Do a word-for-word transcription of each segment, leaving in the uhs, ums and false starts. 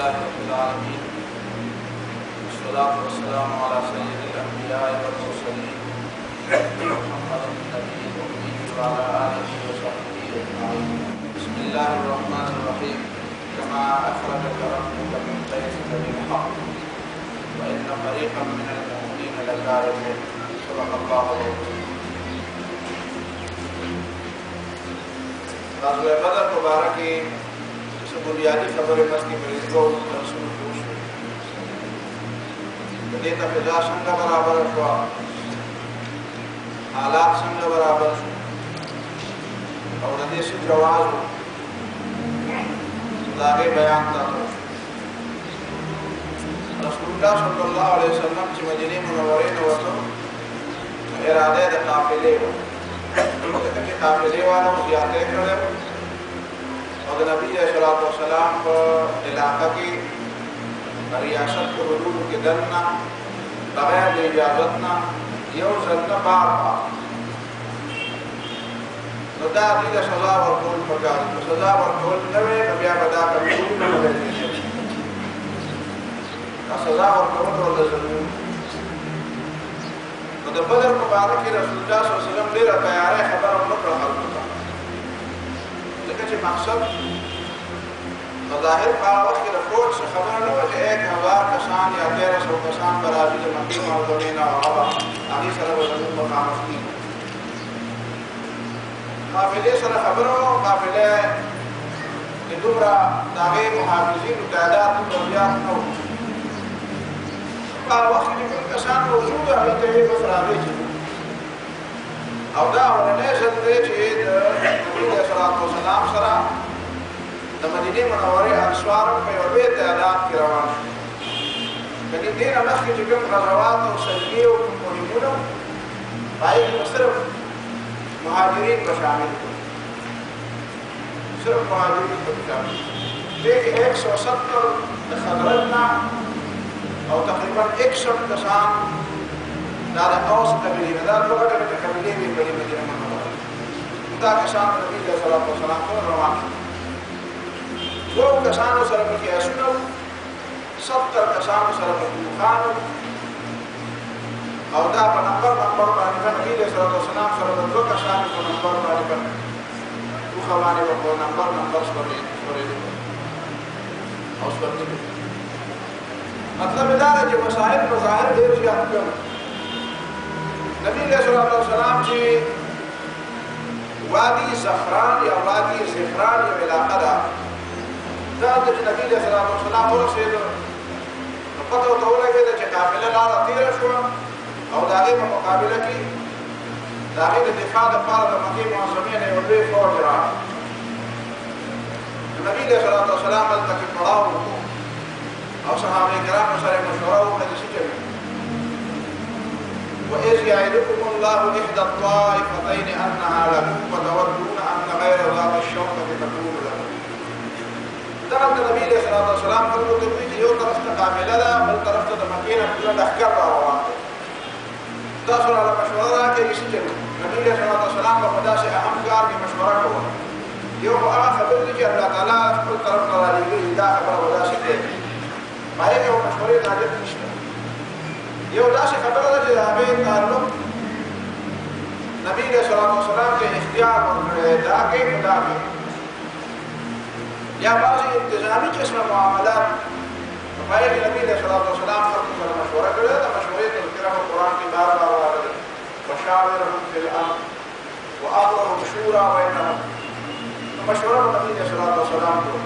अल्हम्दुलिल्लाहि रब्बिल आलमीन वस्सलातु वस्सलामु अला सय्यिदिल अंबिया'i वल मुरसलीन मुहम्मदिन नबिय्यिल उम्मी व अला आलिहि व सहबिहि अजमईन। बिस्मिल्लाहिर रहमानिर रहीम। कमा अखरजक रब्बुका मिन बैतिका बिल हक़्क़ व इन्ना फरीक़न मिनल मुमिनीना लकारिहून। सदक़ल्लाहुल अज़ीम। ग़ज़वा बदर मुबारक की बुनियादी खबर मस्ती में रसूल देता फिजा संग बराबर हुआ, हालात संग बराबर और देश जवाब लागे बयान था। रसूलुल्लाह सल्लल्लाहु अलैहि वसल्लम की मदीने मुनव्वरे में वसो इरादे द काफिले के काफिले वालों ज़ियारत करे और नबी सल्लल्लाहु अलैहि वसल्लम को इलाका की रियासत को हुदूद के दरना बगैर इजाजत ना यो जन्ना बार बार तो दा दी सजा और कोल पका सजा और कोल नवे बिया बदा कभी न मिले का सजा और कोल और जरूर तो जब बदर मुबारक के रसूलुल्लाह सल्लल्लाहु अलैहि वसल्लम ले तैयार है खबर हम लोग हल होता लेकिन जो मकसद ज़ाहिर पावत के रिपोर्ट से खबर न हो कि एक हज़ार कसान या तेरह सौ कसान बराजी जो मक्की मौजूदा और आगे सरब ज़मीन मकाम की काफिले सर खबरों काफिले के दुबरा दागे मुहाफिज़ीन तादाद दुनियात न हो पावत के जो कसान मौजूद है अभी तेरे को फरारी चीज़ अवधा और नेशन दे चीज़ नबी सल्लल्लाहु अलैहि वसल्लम सरा मदीने मुनव्वरे अंसवार में और वे तादाद की रवान यानी दिन अमस के जो ग़ज़वात और सजगियों को मुहिमुन भाई सिर्फ मुहाजिरीन को शामिल हो सिर्फ मुहाजिरीन को शामिल देखिए एक सौ सत्तर खजरजना और तकरीबन इकसठ कसान दादा औस कबीले में दादा लोग के कबीले में बड़ी मदीने मुनव्वरे उनका कसान नबी सल्लल्लाहु अलैहि वसल्लम को रवान दो कसानों सरब की असुनो सत्तर कसानों सरब की खानो और दा पर नंबर नंबर पर नबी सल्लल्लाहु अलैहि वसल्लम सरब दो कसानों को नंबर पर पर वो खवाने को नंबर नंबर सरे सरे और सरे मतलब इधर जो मसाइल मज़ाहिर देर से आपको नबी सल्लल्लाहु अलैहि वसल्लम की वादी ज़फ़रान या वादी ज़फ़रान या इलाक़ा दा ذات النبي صلى الله عليه وسلم ورسول فقط وطولة كده كافلة لا رطيرة شو أو داغي مقابلة كي داغي الدفاع دفارة مكي معظمين يولي فوجرا النبي صلى الله عليه وسلم قلتك القرار أو صحابة الكرام وصار مشورة وحدث جميع وإذ يعدكم الله إحدى الطائفتين أنها لكم وتودون أن غير ذات الشوكة تكون لكم دعوت النبي صلى الله عليه وسلم قالوا تبي يو طرف تقابله لا بل طرف تمكينه كل دخكر رواه داخل على مشوره كي يسجل النبي صلى الله عليه وسلم بمداس اهم كار کی مشورہ کو یو آ خبر دی کہ اللہ تعالی کل طرف کرا لی دا خبر ودا سکتے بھائی کو مشورے حاجت نشته یو دا خبر ده چې هغه تعلق نبی صلی الله علیه وسلم کے اختیار ورکړی دا کې خدا کې یا بعضی انتظامی قسم معاملات فقائل نبی صلی اللہ علیہ وسلم خلق سے مشورہ کرے تو مشورے تذکرہ قرآن کی بار بار آرہا وشاورهم فی الامر وآمرهم شورا بینهم مشورہ نبی صلی اللہ علیہ وسلم کو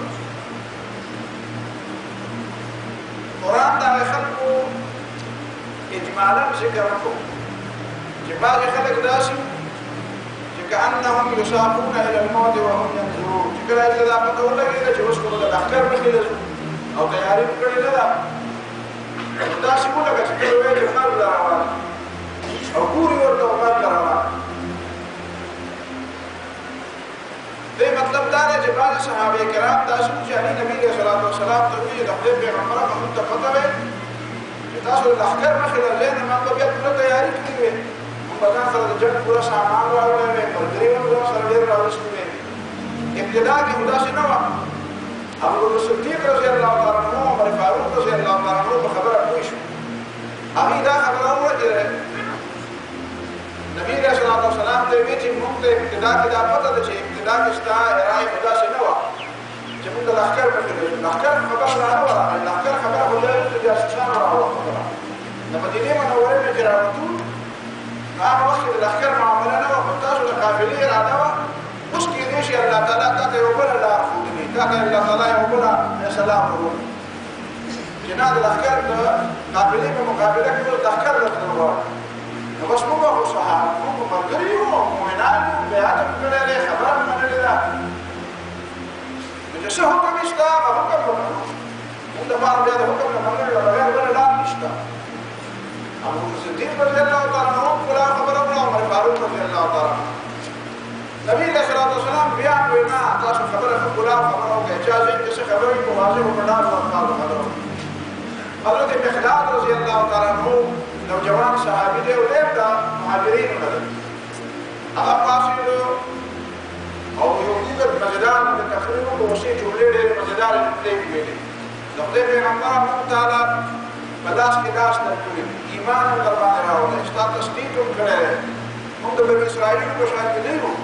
قرآن دا خلق کو اجمالا ذکر کو کہ بعض خلق داسی كأنهم يساقون إلى الموت وهم ينظرون كلا إذا قدروا لك إذا جوزكم لك أحكار بخير أو تيارين كلا لك داسمون لك تكلوا إلى الخال لروان أو كوري والدوغان لروان ده مطلب داره جبال صحابه کرام داسمون جاني نبي صلى الله عليه وسلم تقول دخل بيغمبرا فهم تفتوه تاسو الأحكار بخير لنا ما قبيت كلا تيارين كلا بدان سره د جنگ پورا سامان راوړل وي پر دریو ورځو سره ډیر راوښتل ابتدا کې خدا شي نو ابو بکر صدیق رضی الله تعالی عنہ عمر فاروق رضی الله تعالی عنہ په خبره پوه شو هغه دا خبره وکړه نبی رسول الله صلی الله علیه وسلم ته وی چې موږ ته ابتدا کې دا پته ده چې ابتدا کې ستا رائے خدا سے نه و چې موږ د لښکر په کې لښکر خبره نه و لښکر خبره هو چې جاسوسان راوړل خبره د مدینه منوره کې چې راوړو هغه وخت د لښکر معامله نه و تاسو د قافلې اراده و اوس کې دې شي الله تعالی تاسو یو بل لار خو دې تاسو الله تعالی یو بل سلام ورو چې نه د لښکر د قافلې په مقابله کې د لښکر راوړل نو بس موږ خو صحابه موږ مرګري وو مؤمنان بیعت کړل خبر منل دا چې څه حکم نشته هغه حکم وکړو موږ د بار بیا د حکم نه منل بغیر بل لار نشته ابو بکر صدیق رضی الله تعالی عنہ کله خبره وکړه عمر فاروق رضی الله تعالی عنہ نبی صلی الله علیه وسلم بیا وینا تاسو خبره کله خبره وکړه اجازه دې څه خبره په واضح وکړه او خبره حضرت مقداد رضی الله تعالی عنہ نوجوان صحابي دی او د مهاجرین نه هغه قاصد او یو دغه مزدار د تقریر په وسیله جوړې ډېر مزدار دې ویلي د خدای پیغمبر تعالی په لاس کې داس درکړي ایمان در باندې راوړل چې تاسو تصدیق وکړئ موږ د بنی اسرائیل په شان کې نه یو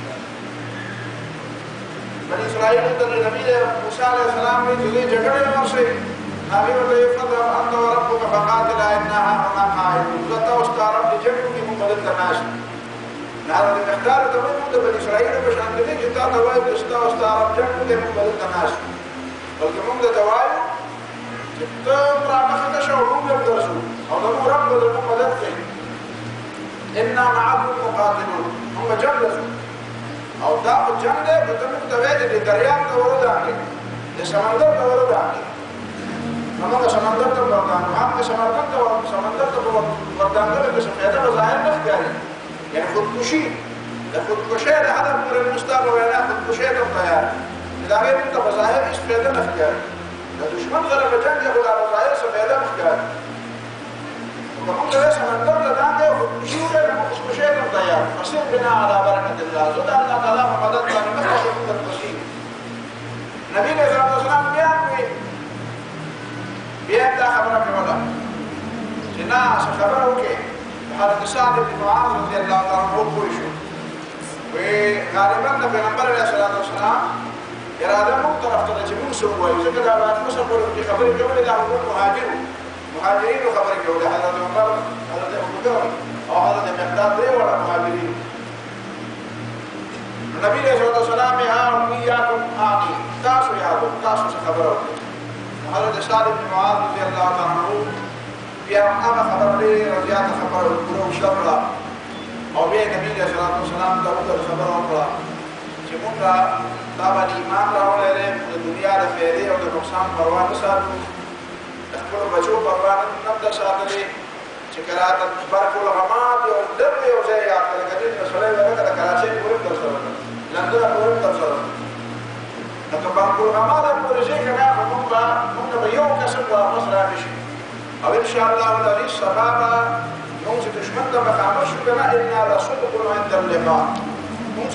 بنی اسرائیل د نبی موسی علیه السلام په دې جګړه ورسې هغه ورته فضل انت وربك فقاتل انها هنا قاعدون زته واستعرب لجنب کی مدد تناش نهار د مختار ته موږ د بنی اسرائیل په شان کې چې تاسو وایي چې تاسو واستعرب جنب کی مدد تناش بلکې موږ د توایو چې تم را مخه شو موږ درسو او د رب د مدد کوي ان معكم مقاتلون هم جنب او دا جنب د موږ د وایي د دریاب د ورودانه د سمندر د ورودانه نو سمندر ته ورغان هم سمندر ته سمندر ته ورغانګل د شفاعت ظاهر نه ښکاري یعنی خودکشي د خودکشي د هدف پورې مستقبل وینا خودکشي ته تیار دا غیر ته ظاهر هیڅ فائدہ نه ښکاري د دشمن سره په جنگ کې خدای ظاهر څه فائدہ نه ښکاري کوم څه سمندر ته باندې خودکشي ته خودکشي ته تیار فصل بنا علی برکت الله زود الله تعالی په مدد باندې مخکې خودکشي نبی صلی الله علیه وسلم بیا بیا دا خبره کوله چې نه څه خبره وکړي حضرت سعد بن معاذ رضی الله تعالی عنہ پوه شو وی غالبا د پیغمبر علیه الصلاۃ والسلام اراده مو طرف ته چې موږ سو وایو ځکه دا باندې موږ سره په خبرې کولې دا حکومت مهاجر مهاجرین خبرې کولې حضرت عمر حضرت ابو بکر او حضرت مقداد دی ولا مهاجرین نبی علیه الصلاۃ والسلام ها ویاکم آنی تاسو یادو تاسو څه خبره وکړي حضرت سعد بن معاذ رضی الله تعالی عنہ بیا هغه خبر لري رضیات خبر ورکړو شرلا او بیا نبی صلی الله علیه وسلم ته وکړه خبر ورکړه چې موږ دا باندې ایمان راوړل د دنیا د فائدې او د نقصان پروا نه ساتو خپل بچو پروا نه نه ساتلې چې کراته برکو الغمات او در یو ځای یا کله د سړی ورته د کراچۍ پورې تر سره لندن پورې تر سره لکه برکو الغمات پورې ځای کنه موږ موږ به یو کسب واپس راشي او ان شاء الله العزيز سبابا موږ چې دشمن ته مخامخ شو کنه ان لا صدق عند اللقاء موږ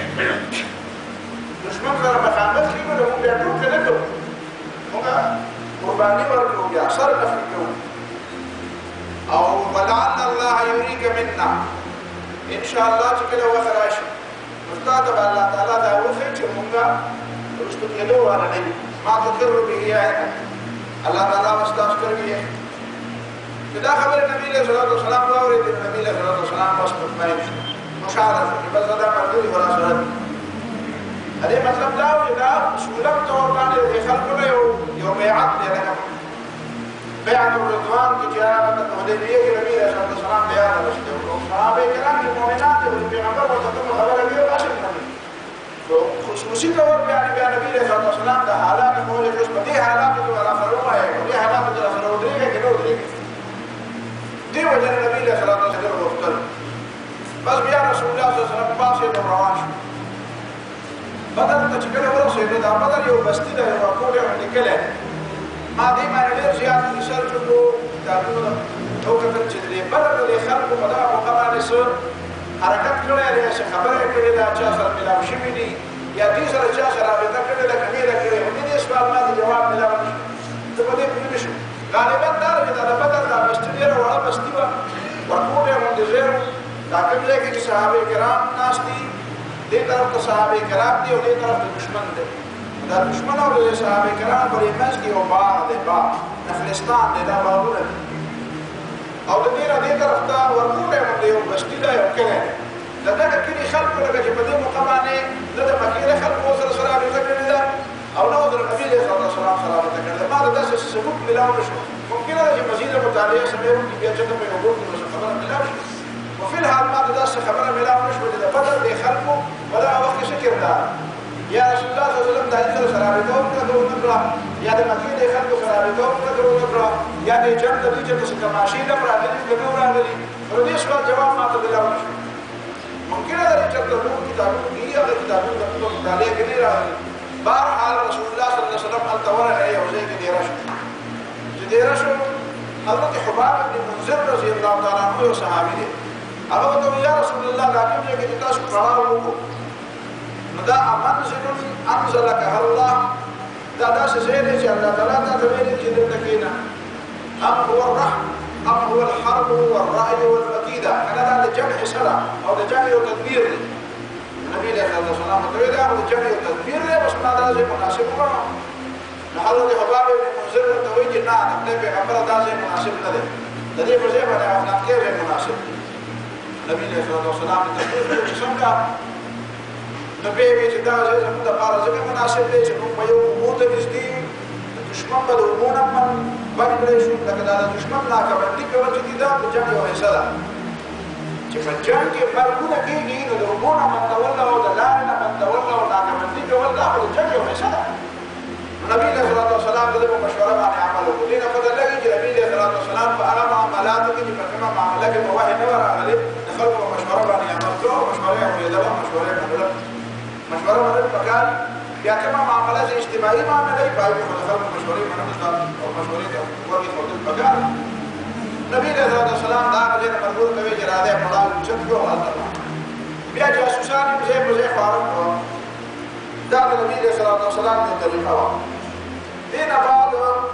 دشمن سره مخامخ شو نو موږ بیا ټول کنه کوو موږ قرباني ورکړو بیا سره نفکو او ولعل الله يريك منا ان شاء الله چې کله وخت راشي استاد الله تعالی دا وخت چې موږ رښتو کېدو واره نه ما تقر به عینک الله تعالی واستاس کوي دا خبر نبی صلی الله علیه وسلم اورید نبی صلی الله علیه وسلم واس مطمئن شو مشاعره چې بس دا مرګي ولا سره دې مطلب دا و چې دا سولم تور باندې خلکو له یو یو بیعت دی لکه بیعت الرضوان کې چې هغه د حدیبیه کې نبی صلی الله علیه وسلم بیان وشته او صحابه کرام چې مؤمنان دي پیغمبر ورته خبره کوي راشي خصوصي طور بیا بیا نبی صلی الله علیه وسلم د حالات مولې اوس په دې حالات کې ولا فرمه ہے دې حالات کې سره ودرېږي کې نو ودرېږي دی وجه نبی صلی الله علیه وسلم وختل بس بیا رسول الله صلی الله علیه وسلم پاسه روان شو بدر ته چې کله ورسېد دا بدر یو بستی ده یو کوټه نکله ما دې باندې ډېر زیات ریسرچ وکړو دا ټول نو کتل چې دې بدر د خلکو په دا مقابله سره حرکت کړی دی چې خبره کړې ده چې سره ملاو شوي دي یا دې سره چې سره رابطه کړې ده کړې ده کړې دې کې صحابه کرام ناس دي دې طرف ته صحابه کرام دي او دې طرف ته دشمن دي دا دشمن او د صحابه کرام په منځ کې یو باغ دی باغ نخلستان دی دا باغونه او د دې را دې طرف ته ورکوټه باندې یو بستی دی او کله دا دغه کلی خلکو لکه چې په دې موقع باندې د مکې خلکو سره سره رابطه کړې ده او نو د نبی له صلی الله علیه وسلم سره رابطه کړې ده ما دا څه ثبوت ملاو نشو ممکن ده چې مزید مطالعه سمې وکړي بیا چې په یو ګروپ کې خبره ملاو شي وفي الحال ما دا څه خبره ملاو نشو د بدر د خلکو په دا وخت کې شکر ده یا رسول الله صلی الله علیه وسلم د دې سره رابطه وکړه یا د مکې د خلکو سره رابطه وکړه یا د جنت د دې چې تماشې نه راغلي د نور راغلي نو دې سوال جواب ما ته ملاو نشو ممکن ہے کہ جب لوگ کتابوں کی یا کتابوں کا مطالعہ کے لیے راغلي بہرحال رسول الله صلی الله علیه وسلم التورا ہے او زي کې دیرا شو چې دیرا شو حضرت حباب بن منذر رضی الله تعالی عنہ یو صحابي دی هغه ته یا رسول الله دا کوم چې تاسو قرار وکړو نو دا منزل انزلك الله دا داسې ځای دی چې الله تعالی ته ویلي چې دلته کېنه ام هو الرحم ام هو الحرب والرأي والمكيدة انا دا جمع سلام او دا جمع تدبير دی النبي صلى الله عليه وسلم ته دا د جمع تدبیر دی بس ما دا ځای مناسب کړو نو حضرت حباب بن منذر ته وایي چې نه د پیغمبر دا ځای مناسب نه دی د دې په ځای باندې افغان کې ځای مناسب نبی صلی الله علیه وسلم ته وایي چې څنګه نبی وی چې دا ځای زموږ لپاره ځکه مناسب دی چې موږ په یو موته نږدې دشمن به د اوبونه من بند کړی شو لکه دا د دشمن ناکبندي کول چې دا د جنګ یو حصه ده چې په جنګ کې مرګونه کېږي نو د اوبونه بندول او د لارې نه بندول او ناکبندي کول دا خو د جنګ یو حصه ده نبی صلی الله علیه وسلم د دې مشوره باندې عمل وکړ دې نه پته لګي چې نبی صلی الله علیه وسلم په هغه معاملاتو کې په کومه معامله کې په وحی نه راغلي د خلکو په مشوره باندې عمل کوو مشوره یې ولیدله مشوره یې منله مشوره منل پکار یا کومه معامله چې اجتماعي معامله یې پای په خلکو مشورې منل او مشورې ته ورغی خو د پکار نبی صلی الله علیه وسلم دا غږ نه مرګور کوي چې راځي پړاو چت کو حاضر بیا جاسوسان یې په ځای فارغ کړو دا د نبی صلی الله علیه وسلم د طریقه و دین بعد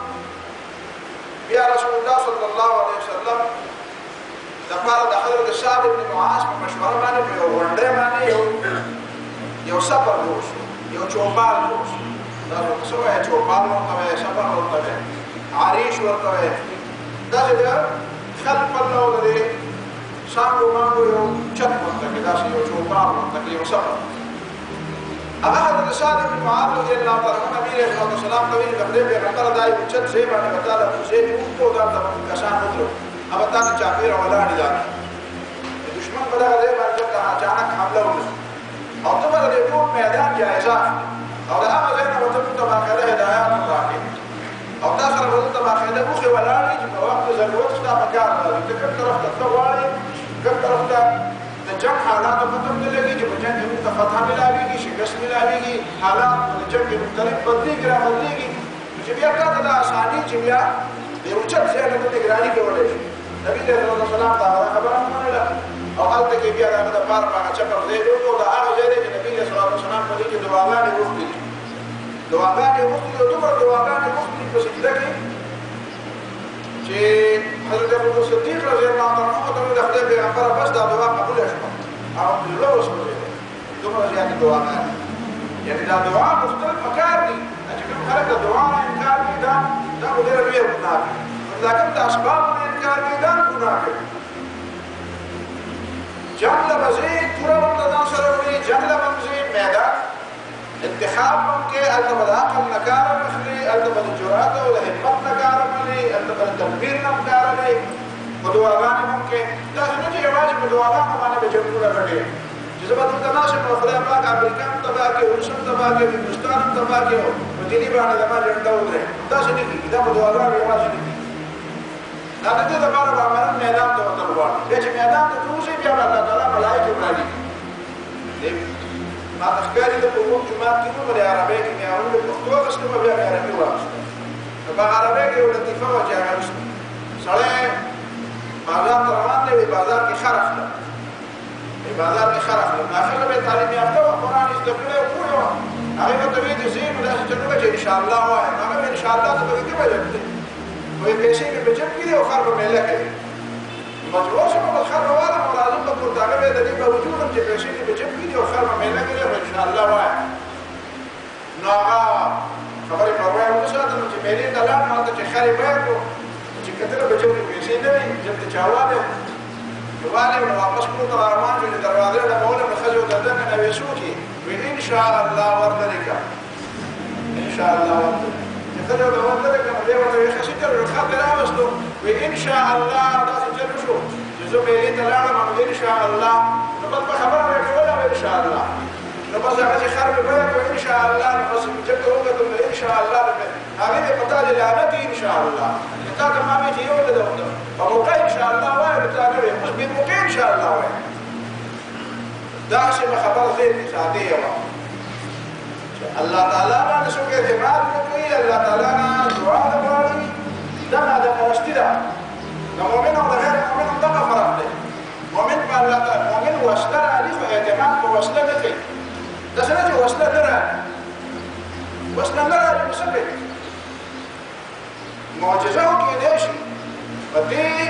بیا رسول الله صلی الله علیه وسلم د پاره د حضرت صاحب ابن معاذ په مشوره باندې په یو ونډه باندې you you suffer Vishwa you Chopal وشو دا څه وایي چوپال ورته وایي سفر ورته وایي عریش ورته وایي دا چې خلق الله لري څنګه مانګو یو چت ورته کې دا یو چوپال ورته کې یو سفر هغه حضرت صاحب ابن معاذ رضی الله تعالی عنہ نبی صلی الله علیه وسلم کوي د خپل پیغمبر دای او چت ځای باندې وتاله زه یې په دا د کسان وځو هغه تا چې چاپیر ولاړ دي دشمن په دغه ځای باندې ته اچانک حمله وکړه او ته به د ټول میدان جایزه او د هغه ځای نه ورته ته باقاعده هدایات راکړي او تا سره ورته ته باقاعده موخې ولاړې چې په وخت ضرورت ستا په کار راځي ته کوم طرف ته ته غواړې کوم طرف ته د جنګ حالاتو پته نه لګي چې په جنګ کې موږ ته فتح ملاوېږي شکست ملاوېږي حالات د جنګ کې مختلف بدلېږي را بدلېږي چې بیا تا ته دا اساني چې بیا د یو چت ځای نه ته نګراني کولی شي نبي صلی الله علیه وسلم ته هغه خبره ومنله او هلته کې بیا د هغه دپاره په هغه چکر ځای جوړ کړو د هغه ځای دی چې نبي صلی الله علیه وسلم په دې کې دعاګانې غوښتي دي دعاګانې غوښتي دي او دومره دعاګانې غوښتي دي په سجده کې چې حضرت ابو صدیق رضی الله تعالی عنہ ته د خدای پیغمبر بس دا دعا قبوله شوه او زړه وسوځېد دومره زیاتې دعاګانې یعنې دا دعا غوښتل پکار دي چې کوم خلک د دعا نه انکار کوي دا دا خو ډېره لویه ګناه ده دا کوم د اسبابو نه انکار کوي دا ګناه کوي جنگ لبزی پورا ورته ځان سره وړي جنگ لبزی میدان انتخاب ممکن هلته به د عقل نه کار اخلي هلته به د جرأت او د همت نه کار اخلي هلته به د تدبیر نه کار اخلي په دعاګانې ممکن داسې نه چې یوازې په دعاګانو باندې به جنګونه ګټي چې زه به دلته ناست یم نو خدای پاک امریکا هم تباه کړي روس هم تباه کړي هندوستان هم تباه کړي په دیني باندې زما جنډه ودرېږي داسې نه کېږي دا په دعاګانو یوازې نه کېږي دا د دې لپاره به عملاً میدان ته وتل غواړي بیا چې میدان ته ووځي بیا به الله تعالی ملایکې رالیږي ما ته ښکاري ده په موږ جومات کې ومه د عربۍ کې مې اول پښتو اخېستمه بیا مې عربي واخېسته نو په عربۍ کې یو لطیفه وه چې هغه سړی بازار ته روان دی وایي بازار کې خر اخلم وایي بازار کې خر اخلم نو ښځه به یې تعلیم یافته وه قرآن یې زده کړی او پوهه وه هغې به ته ویې چې زه یې نو داسې څه نه وه چې انشاءالله وایم هغه مې انشاءالله ته به کومه جب دی وایي پیسې مې په جب کې دي او خر به مې لکه دی مجبور شو بالخير ولا مرازم بقول تعرف إذا دي بوجودهم جبرشين بجيب فيديو خير ما بينك إلا إن شاء الله واحد نعم خبري مروي ومسات إنه جبرين دلان ما أنت تخاري بينكم جكتنا بجيب بيشين ده جبت جواله جواله ونواقص كل طلعمان في الدروازة ده بقول مخزي وتدرك أنا بيسوكي وإن شاء الله وردك إن شاء الله وردك يخلوا ده وردك أنا بيوم ده يخسر الخط لا وصلوا وإن شاء الله ده سجل شو جزء بيلي تلاعب ما إن شاء الله نبض بخبرك ولا إن شاء الله نبض عايز خرب بينك وإن شاء الله نبض جبت وقت إن شاء الله هذه قطع لعنتي إن شاء الله قطع ما بيجي يوم ده وده فموقع إن شاء الله واحد بتاعنا مش بموقع إن شاء الله واحد ده شيء ما خبر غير سعدية الله تعالى ما نسوق اعتماد نقي الله تعالى دعاء دعائي ده ما ده مرشتدا المؤمن هو غير المؤمن ده فرق له مؤمن بالله مؤمن وصل عليه اعتماد وصل له ده سنه وصل له وصل له المسبب معجزه كده شيء فدي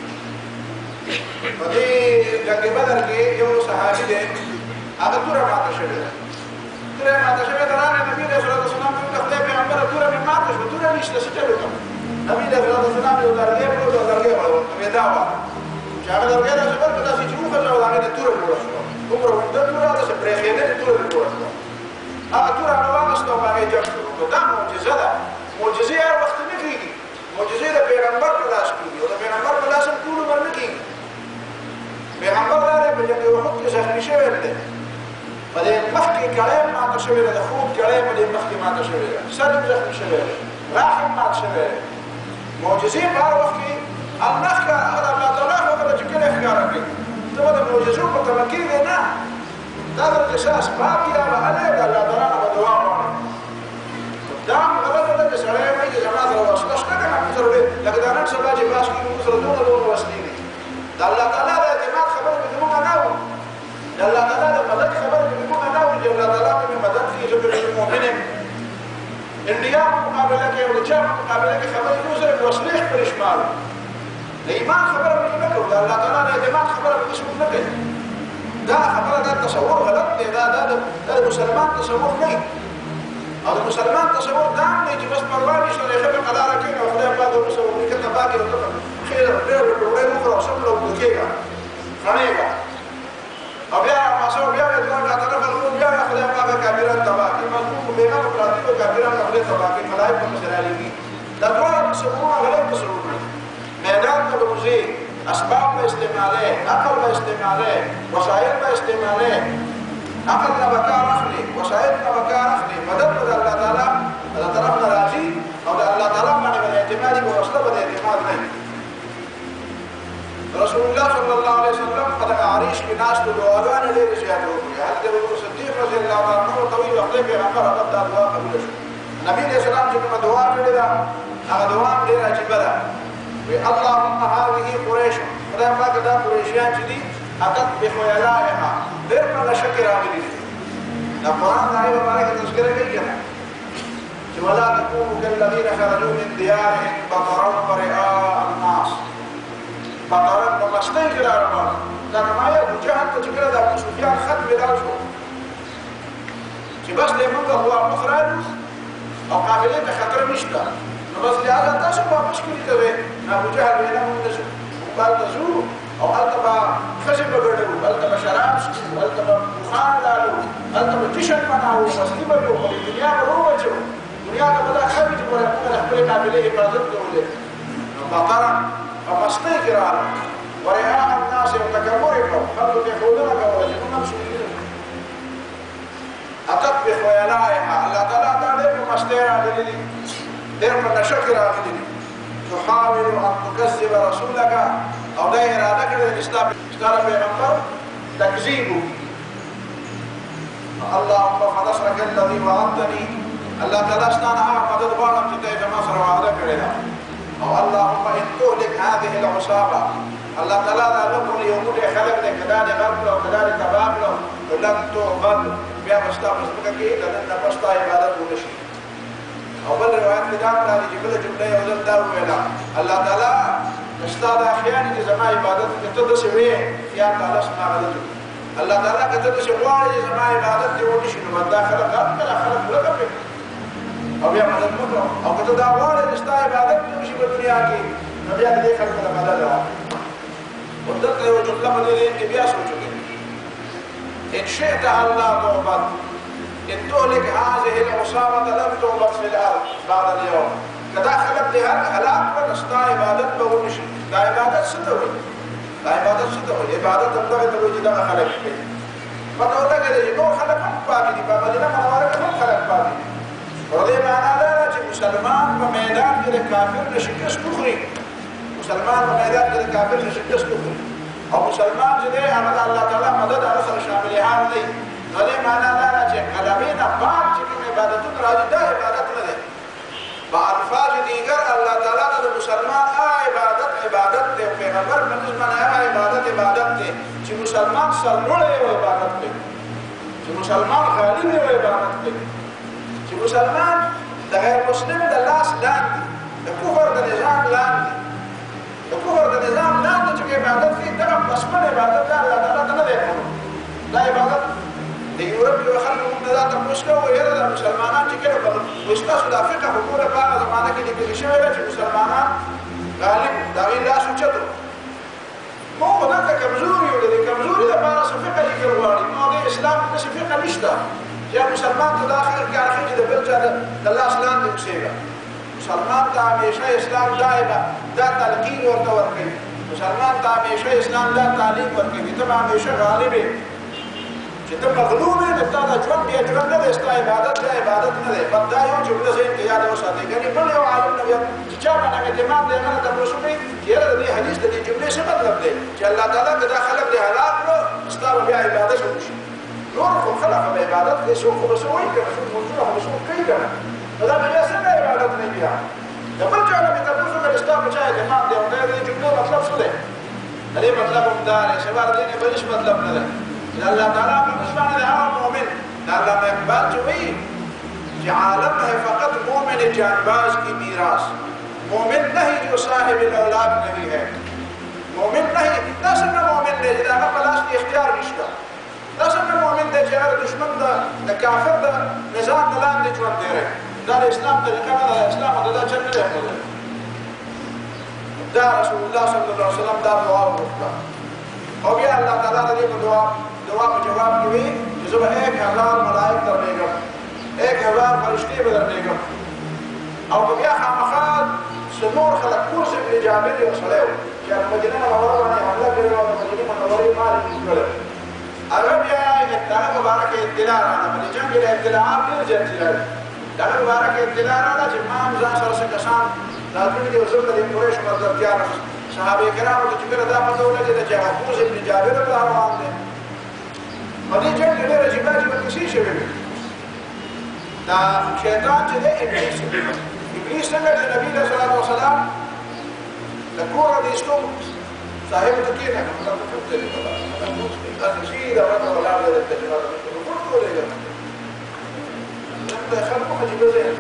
فدي جنگ بدر کې یو صحابي دی هغه تور ما تشوي تور ما تشوي درانه نبی رسول الله صلی الله علیه وسلم ته پیغمبر تور ما ما تشوي تور نشته څه چلو نبی رسول الله صلی الله علیه وسلم یو درګه په درګه وړو ودا وا چې هغه درګه د صبر په تاسو چې موږ له هغه تور وړو عمر د تور د سپریخینه د تور وړو هغه تور هغه واغستو باندې جوړ دا معجزه ده معجزه هر وخت نه کیږي معجزه د پیغمبر په لاس کیږي او د پیغمبر په لاس ټول باندې کیږي پیغمبر داره په جنگ احد کې زخمي شوی دی په دې مخکې کلام ماته شوی دی د خوب کلام په دې مخکې ماته شوی دی سر یې زخمي شوی دی راحم ماته شوی دی معجزې په هر وخت کې الله ښکاره هغه الله تعالی هغه چې کله ښکاره کوي ته به د معجزو په تمکن دی نه دا د قصاص باب کې هغه علی د الله تعالی نه دعا غواړي دا غلطه ده چې سړی وایي چې زما سره وسله شته که نه سره لکه دا نن سبا چې باس کېږي موږ سره دونه دونه وسلې دي د الله تعالی د اعتماد خبره به زموږ نه و د الله تعالی د مدد خبره به زموږ نه و چې الله تعالی به مدد کوي زه به مؤمن یم انډیا په مقابله کې او د چا په مقابله کې خبرې کوو سره د وسلې خپلې شمال د ایمان خبره به نه کوو د الله تعالی د اعتماد خبره به زموږ نه کوي دا خبره دا تصور غلط دی دا د مسلمان تصور نه او د مسلمان تصور دا نه چې بس پروا نشته د خپل قدار کې او خدای پاک د تصور کې ته باقي ورته خیر ډېر ډېر وکړو سم له وکړه خانيګه او بیا ما سو بیا د ځان طرف له بیا خدای پاک کافرانو تباکي مضمون به نه پراتی او کافرانو خپل تباکي ملائک په مسلالي دي دا ټول تصورونه غلط تصورونه میدان ته وځي اسباب په استعماله عقل په استعماله وسایل په استعماله عقل نه بکار اخلي وسایل نه بکار اخلي مدد د الله تعالی د طرف نه راځي او د الله تعالی باندې اعتماد او وسله باندې اعتماد نه رسول الله صلى الله عليه وسلم قد عريش بناس دعاء له زياده وکړه حضرت ابو بکر صدیق رضی الله عنه طويل وخت پیغمبر هغه د دعا قبول شو نبی علیہ السلام چې کوم دعا کړې ده هغه دعا ډېره عجیب ده وی اللهم هذه قريش خدای پاک دا قریشیان چې دي اتت بخيلائها ډېر په شکر راغلي دي دا قرآن د هغې مبارکه تذکره کوي کنه چې ولا تكونوا كالذين خرجوا من ديارهم بطرا ورئاء الناس بطرا په مستۍ کې را روان دا نمایه ابو جهل ته چې کله د ابو سفیان خط ملاو شو چې بس دی موږ خو واپس رالو او قافلې ته خطر نشته نو بس لهذا تاسو واپس کړي ته وې ابو جهل ویل موږ ځو هلته ځو او هلته به ښځې به ګډوو هلته به شراب څښو هلته به بخار لالو هلته به جشن مناوو مستي به کوو دنیا به ووچو دنیا ته به دا ښه وي چې ګوره موږ د خپلې قافلې حفاظت کولې نو بطرا په مستۍ کې راغلو ورئاء الناس یو تکبر یې کړو خلکو ته یې ښودنه کوله چې موږ هم مسلمین اتت بخيلائها الله تعالی دا ډېر په مستۍ راغلي دي ډېر په نشه کې راغلي دي تحاول ان تكذب رسولك او دا اراده کړې چې ستا پیغمبر تکذیب وکړي اللهم فنصرك الذي وعدتني الله تعالی ستانه هغه مدد غواړم چې ته زما سره وعده کړې ده او اللهم ان تهلك هذه العصابه الله تعالی دا لکه یو موټی خلک دی که دا دې غرب کړه او که دا دې تباه کړه نو لن تعبد بیا به ستا په ځمکه کې د نن نه به ستا عبادت ونه شي او بل روایت کې دا راځي چې بله جمله یو ځل دا وویله الله تعالی استاد اخیانی چې زما عبادت کې ته د سوي یا تعالی سما غلط الله تعالی کته د شغواړي چې زما عبادت دی ونی شنو بندا خلق کله خلق لګه په او بیا مدد وکړو او کته دا غواړي چې ستا عبادت دی شي په دنیا کې نو بیا دې خلق له مدد راځي ودته یو جمله په دې کې بیا سوچو ان شئت الله توبت ان تهلك هذه العصابه لم توبت في الارض بعد اليوم کدا خلق دې هر هلاک پر ستا عبادت به ونی شي دا عبادت څه ته وایي دا عبادت څه ته وایي عبادت هم دغه ته وایي چې دغه خلق کوي پته ولګېده چې نور خلق هم پاتې دي په مدینه منوره کې هم خلق پاتې دي په دې معنا دا ده چې مسلمان په میدان کې د کافر نه شکست وخوري مسلمان په میدان کې د کافر نه شکست وخوري او مسلمان چې دی هغه د الله تعالی مدد هغه سره شامل حال دی په دې معنا دا ده چې کلمې نه بعد چې کوم عبادتونه راځي دا عبادت نه دی با الفاظ دیگر اللہ تعالیٰ نے مسلمان آ عبادت عبادت دے پیغمبر منظمان آ عبادت عبادت دے چی مسلمان سرلوڑے و عبادت دے چی مسلمان غالب و عبادت دے چی مسلمان دا غیر مسلم دا لاس لان دی دا کفر دا نظام لان دی دا کفر دا نظام لان دی چکہ عبادت دی دا قسمن عبادت دا اللہ تعالیٰ دا ندے کرو دا عبادت د یورپ یو خلک موږ دا تاسو کوو یره د مسلمانانو چې کله په وستا د افریقا په کومه په هغه زمانه کې لیکل شوی دی چې مسلمانان غالب دا وی لاس اوچتو مو په دغه کمزوري یو د کمزوري د پاره صفقه لیکل غواړي نو د اسلام د صفقه نشته یا مسلمان ته داخل کې اخر کې د بل چا د لاس لاندې وسیږي مسلمان ته همیشه اسلام دایبه دا تلقین ورته ورکوي مسلمان ته همیشه اسلام دا تعلیم ورکوي ته همیشه غالب چې ته مغلوب یې نو تا دا ژوند بیا ژوند نه دی ستا عبادت دا عبادت نه دی بس دا یو جمله ذهن کې یاد وساتئ ګنې بل یو عالم نه بیا چې چا باندې اعتماد دی هغه تپوس وکړي چې یاره د دې حدیث د دې جملې څه مطلب دی چې الله تعالی که دا خلک دې هلاک کړو ستا به بیا عبادت وشي نور خو خلق به عبادت کوي څوک خو به څه وایي که نه څوک مونځونه خو به څوک کوي که نه نو دا به بیا څنګه عبادت نه بیا د بل چا نه مې تپوس وکړه چې ستا په چا اعتماد دی او د دې جملې مطلب څه دی د دې مطلب هم دا دی سبا د دې نه بل هېڅ مطلب نه دی اللہ تعالیٰ پر نسبان ہے ہر مومن اللہ اقبال جو ہوئی کہ عالم ہے فقط مومن جانباز کی میراث مومن نہیں جو صاحب الاولاد نہیں ہے مومن نہیں نصر مومن دے جدا کا پلاس کی اختیار نشتا نصر مومن دے جہر دشمن دا دا کافر دا نظام دلان دے جوان دے رہے دا اسلام طریقہ دا اسلام دا چند دے رہے دا رسول اللہ صلی اللہ علیہ وسلم دا دعا ہوتا اور یہ اللہ تعالیٰ نے دعا دعا میں جواب کی ہوئی کہ صبح ایک ہزار ملائک در لے گا ایک ہزار فرشتے بدر لے گا اور کبھی آخر مخاد سنور خلق کورس ابن جابر اور صلیو کہ مدینہ منورہ نے حملہ کرے اور مدینہ منورہ مال کرے اگر بھی آیا ہے دانا مبارک اطلاع رانا مدی جنگ کے اطلاعات دیر جنتی رہے دانا مبارک اطلاع رانا جب مام زان سر سے کسان ناظرین کے وزر دلی قریش مطلب کیا رفت صحابہ کرام تو چکر دا پتہ ہونا جیتا جہاں کورس ابن جابر اللہ روان دے مدی جنگ کے لئے رجبہ جب کسی شبه بھی دا شیطان چه دے ابلیس ابلیس نگر دے نبی علیہ الصلوۃ والسلام دا کور دیستم صاحب تکیر ہے مطلب کتے دی بلا دا تشید رب ولا دے تجربہ کور کو لے گا دا خلق خجبہ دے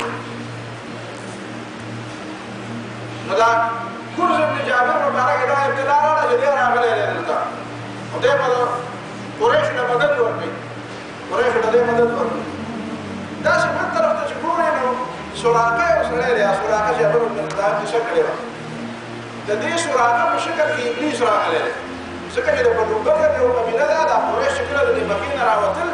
مدا کور ابن جابر مبارک دا ابتلاء رہا جدی راغلے لے دلتا اور دے مدو قریش نے مدد ورکړي قریش نے دې مدد ورکړي دا چې په طرف ته چې ګورې نو سراقه یو سړی دی سراقه چې ابو بن طالب څه کړی و د دې سراقه په شکل کې ابلیس راغلی دی ځکه چې د بنو بکر یو قبیله ده د قریش چې کله د مکې نه راوتل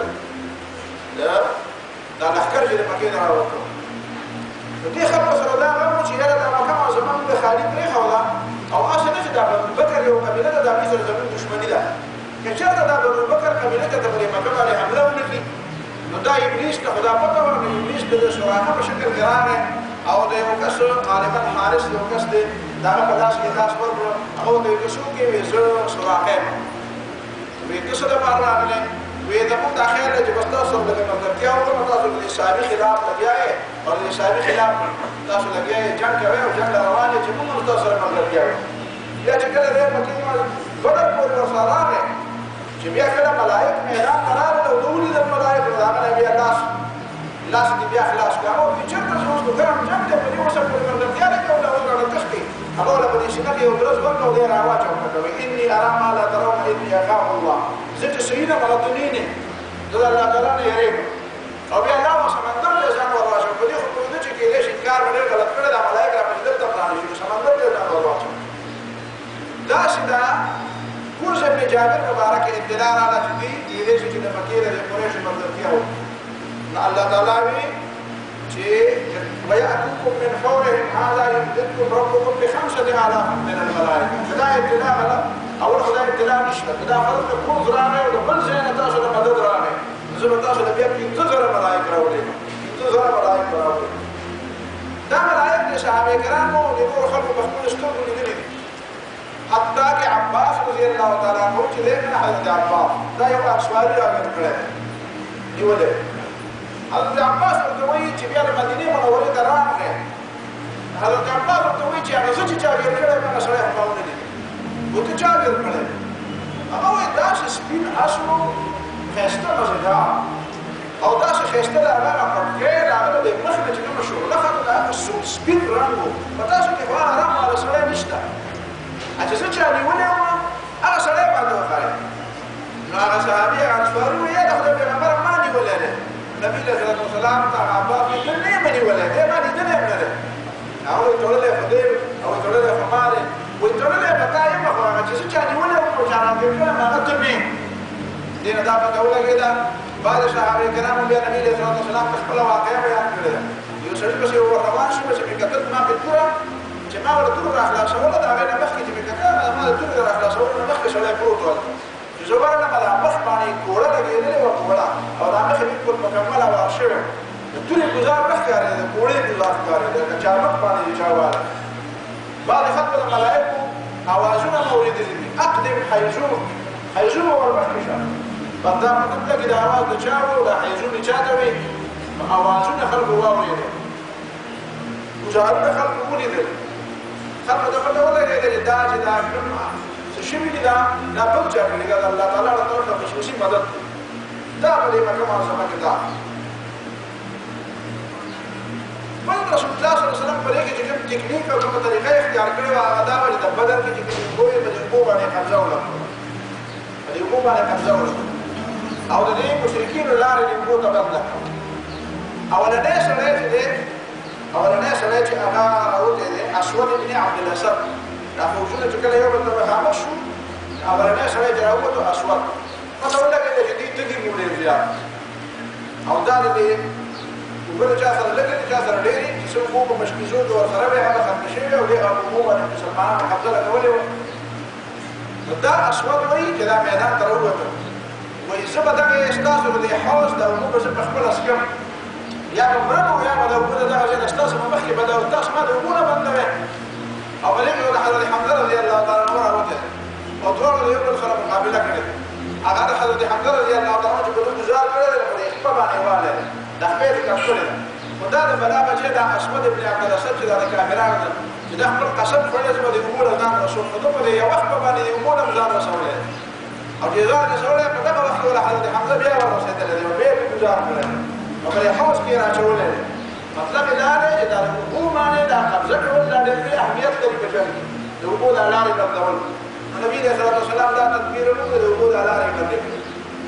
دا لښکر چې د مکې نه راوتل نو دې خلکو سره دا غم و چې یاره دا مکه ما زموږ د خالي پرېښوده او هسې نه چې دا بنو بکر یو قبیله ده د هغې سره زموږ دښمني ده که چېرته دا بنو بکر قبیله ته د بلې مکه باندې حمله ونه کړي نو دا ابلیس ته خو دا پته وه نو ابلیس ته د سراقه په شکل کې راغی او د یو کس غالبا حارس یو کس دی د هغه په لاس کې لاس ورکړو هغه ورته ویل څوک یې ویل زه سراقه یم ویل ته څه دپاره راغلی ویل زموږ دا خیال دی چې بس تاسو سره لږه ملګرتیا وکړم تاسو د صحابي خلاف لګیا یې او د صحابي خلاف تاسو لګیا یې جنګ کوئ او جنګ روان یې چې موږ هم تاسو سره ملګرتیا وکړو بیا چې کله دی مکې بدر پورې ورسره راغی چې بیا کله ملائک میدان ته راغله او د ولیدل ملائکو د هغه نه بیا لاس لاس دې بیا خلاص کړه او چې چېرته چې اوس نو ګرم جنګ دی په دې اوسه پورې ملګرتیا لري او ډول ډول تښتي هغه له په دې سینه کې یو درز ورکړ او دی راواچو کوي اني ارى ما لا ترون اني اخاف الله زه چې سینه ملتونینه زه الله تعالی نه یریږم او بیا الله سمندر ته ځان ورواچو په دې خو پوهېده چې کېدای شي کار مې ډېر غلط کړی دا ملایک را پسې دلته پرانه شي سمندر ته ځان ورواچو داسې دا کورس ابن جابر مبارک اطلاع راغله چې دوی کېدای شي چې د مکې د قریشو ملګرتیا وکړي الله تعالی وی چې ويأتوكم من فورهم هذا يمددكم ربكم بخمسة آلاف من الملائكة فدا ابتلاء غلا اول خدای ابتلاء نشته دا فرض کوز راغی او بل ځای نه تاسو ته مدد راغی زه به تاسو ته بیا پنځه زره ملائکه راوړي پنځه زره ملائکه راوړي دا ملائکه د صحابه کرامو د نور خلکو په خپل سترګو لیدلي دي حتی کې عباس رضی الله تعالی عنہ چې دغه حضرت عباس دا یو انصاري راغلی کړی نیولې حضرت عباس ورته وایي چې بیا د مدینې منورې ته راغی حضرت عباس ورته وایي چې هغه زه چې چا ګیر کړی مې سړی خو ما ونه لیدلی ورته چا ګیر کړی هغه وایي داسې سپین اس و ښایسته مزېدار او داسې ښایسته د هغه هغه پټکۍ د هغه د مخ نه چې کومه شعله ختله د هغه سور سپین رنګ و په تاسو کې خو آرام والا سړی نشته چې زه چا نیولی وم هغه سړی باندې وښایي نو هغه صحابي هغه انصاري وایي د خدای پیغمبر ما نیولی دی نبی علیہ الصلوۃ والسلام ته عباس ته نه منی ولا دی باندې دې نه نه او ټولې خدای او ټولې خماره و ټولې پکای په هغه چې چې نیولې او چاران دې کله هغه ته می دین دا په ټوله کې دا بعد صحابه کرام بیا نبی علیہ الصلوۃ والسلام خپل واقعه بیان کړل یو سړي په یو روان شو چې کتل ما په تورا چې ما ورته تور اخلاصول دا غیر مخکې چې کتل ما د تور اخلاصول مخکې شوی پروت و زبر نه بلا مخ باندې کوړه لګېدلې و کوړه او دا مخ بالکل مکمل او شوی د تورې گزار مخ کاري د کوړې گزار کاري د چا مخ باندې چاواله بعد خلق الملائکه اوازونه موریدلې دي اقدم حیزوم حیزوم ور مخکې شه بندا مطلب کې د اواز د چاو د حیزوم چاته وي اوازونه خلق واورېدل گزارونه خلق ولیدل خلق د خپل ولګېدل دا چې دا شوی دی دا دا بل چا کړی دا الله تعالی له طرفه خصوصي مدد دا په دې مکه معظمه کې دا بل رسول الله صلی الله علیه وسلم په دې کې چې کوم ټیکنیک او کومه طریقه اختیار کړې و هغه دا ولې د بدر کې چې کومه په دې په باندې قبضه وکړه په دې په باندې قبضه وکړه او د دې مشرکین لارې دې په ته بدل او له دې سره چې او له دې سره چې هغه راوته دي اسود ابن عبد الاسد دا فوجونه چې کله یو بل ته مخامخ شو اولنی سړی چې راووتو اسود پته ولګېده چې دې تږي مو ډېر زیات او دا د دې اوبه د چا سره لږې د چا سره ډېرې چې څه اوبه په مشکیزو کې ورسره به هغه ختمې شوې او دې هغه اوبو باندې مسلمانانو قبضه لګولې وه نو دا اسود وایي چې دا میدان ته راووتل وایي زه به دغه ستاسو د دې حوض د اوبو به زه په خپله څښم یا به مرم او یا به د اوبو د دغه ځای نه ستاسو په مخکې به د تاسو ما د اوبو نه بندوې او بلې یو د حضرت حمزه رضی الله تعالی عنه راوته او دواړو د یو بل سره مقابله کړې هغه د حضرت حمزه رضی الله تعالی عنه چې په دوی گزار کړی دی په خپه باندې واله د خپې د کم کړی خو دا د بلا بچی دا اسود ابن عبد الاسد چې دا د کافرانو ده چې دا خپل قسم خوړلی چې به د اوبو نه ځان رسول خو ده په دې یو وخت په باندې د اوبو نه ځان رسولی او چې ځان رسولی په دغه وخت کې حضرت حمزه بیا ورسېدلی دی او بیا یې گزار کړی او په دې حوض کې یې راچولی دی مطلب دا دی چې دا د اوبو باندې دا قبضه کول دا ډېر لوی اهمیت لري په ژوند کې د اوبو د لارې بندول نبي علیه الصلوۃ والسلام دا تدبیر وکړ د اوبو د لارې بندې کړې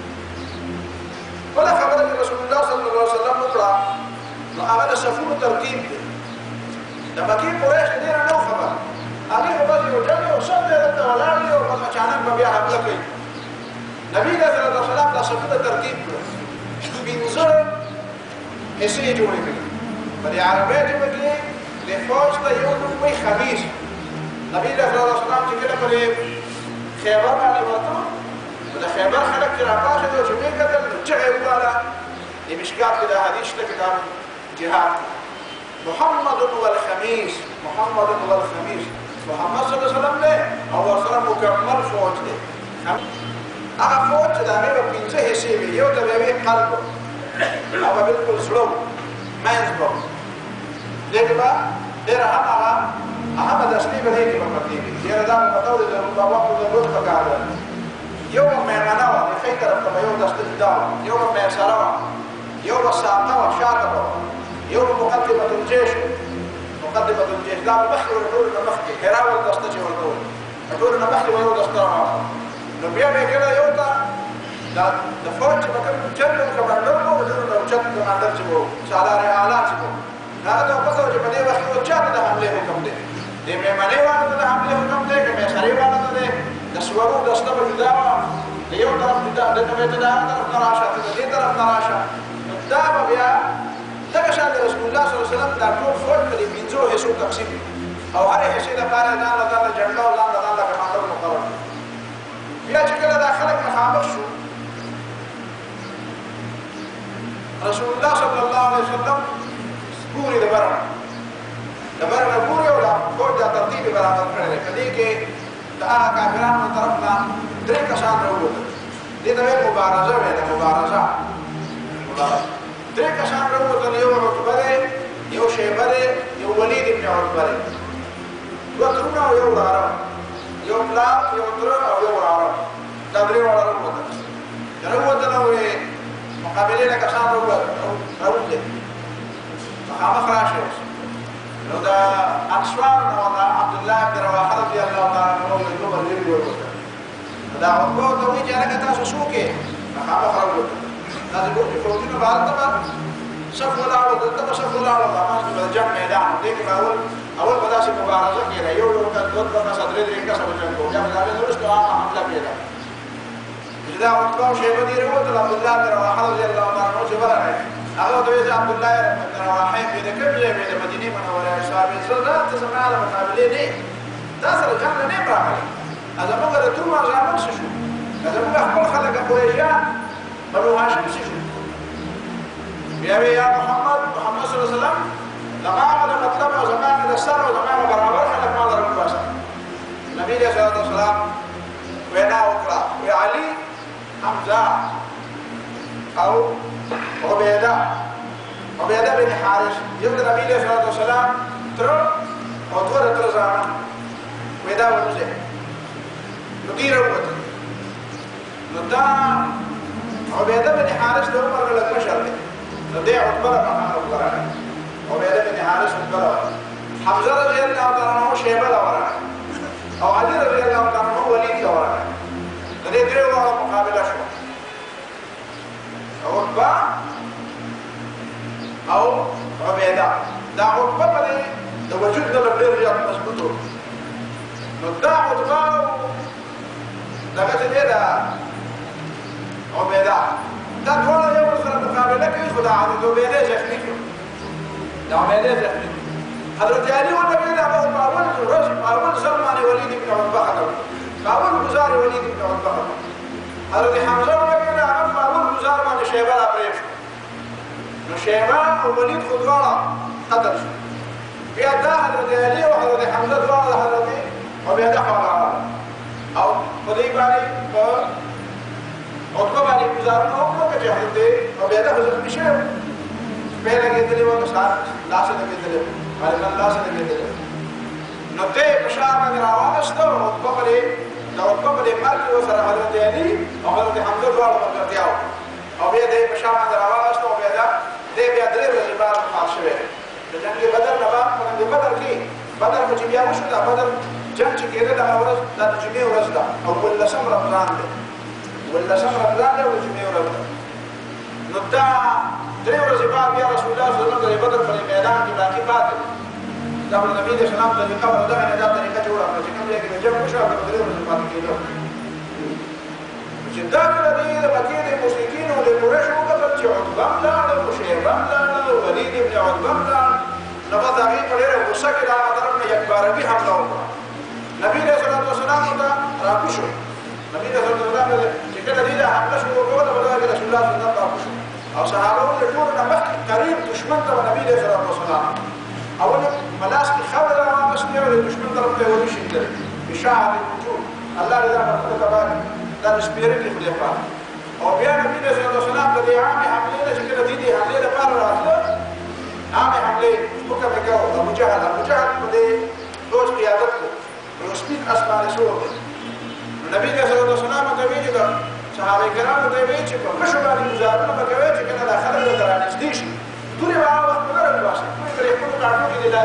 بله خبره چې رسول الله صلی الله علیه وسلم وکړه نو هغه د صفونو ترتیب دی د مکې قریش ډېره نه خبره هغې خو بس یو جنګ یو صف دی دلته ولاړ دي او بس اچانک به بیا حمله کوي نبي علیه الصلوۃ والسلام دا صفونه ترتیب کړه پنځه حصې یې جوړې کړې په دې عربۍ ژبه کې د فوج ته یو نوم وایي خمیس نبي علیه الصلوۃ والسلام چې کله په خیبر باندې ورته نو د خیبر خلک چې راپاڅېدل او چې ویې کتل نو چغې یې ووهله د مشکات کې دا حدیث شته چې دا جهاد محمد والخمیس محمد والخمیس محمد صلی الله علیه وسلم دی او ورسره مکمل فوج دی هغه فوج چې د هغې به پنځه حصې وي یو ته به یې وي قلب او به بلکل زړه منځ به دې کې به ډېره هم هغه اهمه دستې به دې کې به پرتې وي ډېره دا به پته وي د وخت د ضرورت په کار ده یو به میمنه وه د ښۍ طرف ته به یو دسته جدا وه یو به میسره وه یو به ساقه وه شاته به الجيش مقدمة الجيش لا بحث ونقول إنه بحثي هراء والدستة والقول نقول إنه بحثي ولو دستة نبيع كده يوتا دا دفوت مكان جنة كمان لونه ولونه لو جت كمان درجه سالاري آلات جو هذا وقصه جمدي وقت وجات ده حمله حكم ده دي ممنه وانا ده حمله حكم ده كم سري وانا ده دسورو دسته بجداوا ليو طرف جدا ده كم تدا طرف نراشا دي طرف نراشا دابا بيا تكشان رسول الله صلى الله عليه وسلم دا كل فوت اللي بينزو هسو تقسيم او هره هسي ده قال ده الله تعالى جنة ولا الله تعالى كمان له مقرر بيا شكل داخلك محامل شو رسول الله صلى الله عليه وسلم بوري دبرنا دبرنا بوري ولا كوجا ترتيب برابر كره كديكي دا كافران من طرفنا دريك شان رولو دي ده مبارزه ولا مبارزه مبارزه دريك شان رولو يوم عتبه يوم شيبه يوم وليد بن عتبه وترونا يوم دارا يوم لا يوم درا او يوم عرب تدري ولا رولو ده رولو ده مقابلين كشان رول رول فخام خراشوس لو دا أكسوار نوضا عبد الله بن رواحة رضي الله تعالى عنه يجوب الريب والوزا دا عقبه توي جارك تاسو سوكي فخام خراشوس لازم يقول فوتينو بعد طبعا صف ولا عوض طبعا صف ولا عوض ما اسمه جمع ميدان ديك اول اول بداش مبارزه كده يو يو كان دوت بنا صدري دريكا سبب جنبو جاب لا درست عام حمله كده إذا عقبه شيء بدير هو عبد الله بن رواحة رضي الله عنه جبرنا أغلب دويز عبد الله بن رواحة بين كم جاي بين مدينة من وراء إسرائيل زلزال تسمع على مقابلين إيه تأثر الجنة نبرة عليه هذا مو قد توما زمان شو هذا مو أحكم خلق قريشان بنو هاشم شو يا يا محمد محمد صلى الله عليه وسلم لما عمل مطلب وزمان السر وزمان برابر خلق ما ضرب باسا النبي عليه الصلاة والسلام وينا وكلا وعلي حمزة أو عبيدة عبيدة بن حارث يبدأ النبي عليه الصلاة والسلام ترى أو تورا ترى زمان ويدا ونزه ندير وقت ندا عبيدة بن حارث دور مرة لك مشهد ندي عتبة مكان القرآن عبيدة بن حارث القرآن حمزة رضي الله عنه شيبة لورا أو علي رضي الله عنه وليد لورا ندي دروا على مقابلة شو عتبة أو عبيدة دا عتبة بدي دا وجودنا لبلير رياض مظبوطه ندا عتبة دا قتل دا عبيدة دا دولا يوم صار مقابلة كيف خدا عدد عبيدة جخنيكو دا عبيدة جخنيكو حضرت علي والنبي دا أول رجل أول زمان وليد بن عتبة خطر أول جزار وليد بن عتبة خطر حضرت حمزة والنبي دا أول جزار ما شيبة لا بريش شيبة ووليد خضرة قتل شو في أداء حضرت علي وحضرت حمزة دولا حضرت عبيدة حوالها أو قضيباني عتبة باني گزارن ہو کہ حضرت عبیدہ حضرت مشے پہلے کے دل وہ ساتھ لا سے کے دل اور اللہ سے کے دل نتے بشار میں آواز تو عتبہ بلے عتبہ بلے مر وہ سر حضرت علی اور حضرت حمزہ دوڑ کر دیا عبیدہ بشار میں آواز تو عبیدہ دے بیا دل رجبار خاصے جنگ بدر نبا جنگ بدر کی بدر مجبیا وشو دا بدر جنگ کې دا اورز دا جمعه ورځ دا او ول سم رمضان دی ولا شهر رمضان ده ولا جمعه ورځ نو دا درې ورځې بعد بیا رسول الله صلی الله علیه وسلم بدر په میدان کې باقي پاتې دا نبی دې سلام د قبر دا نه دا طریقه جوړه کړه چې کوم یو کې جمع شو په درې ورځې پاتې کېدو چې دا کله دې د مکې د مشرکین او د قریش وکړل چې عتبه لا او شیبه لا او ولید ابن عتبه لا نو دا هغه په ډېر غوسه کې دا طرف نه یکبارګي حمله وکړه نبی دې صلی الله علیه وسلم دا راکوشو نبی صلی الله علیه وسلم چې کله دې حمله شروع وکړه په رسول الله صلی الله علیه وسلم او صحابه له ټول نه مخکې قریب دشمن ته نبی صلی الله علیه وسلم اول ملاس کې خبره واغسته او دشمن طرف ته ورشي شینده اشاعه الوجود الله رضا مرتبه تبارك دا سپیرټ کې خلیفہ او بیا نبی صلی الله علیه وسلم د عام حمله چې کله دې حمله لپاره راځله عام حمله وکړه وکړه ابو جهل ابو جهل په دې روز قیادت او سپیک اسمانه شو نبی صلی الله علیه وسلم ته ویل دا صحابه کرام ته ویل چې په مشو باندې گزارونه وکوي چې کله داخله د درانځ دي شي دوی به وخت نه راوځي کوم طریقو ته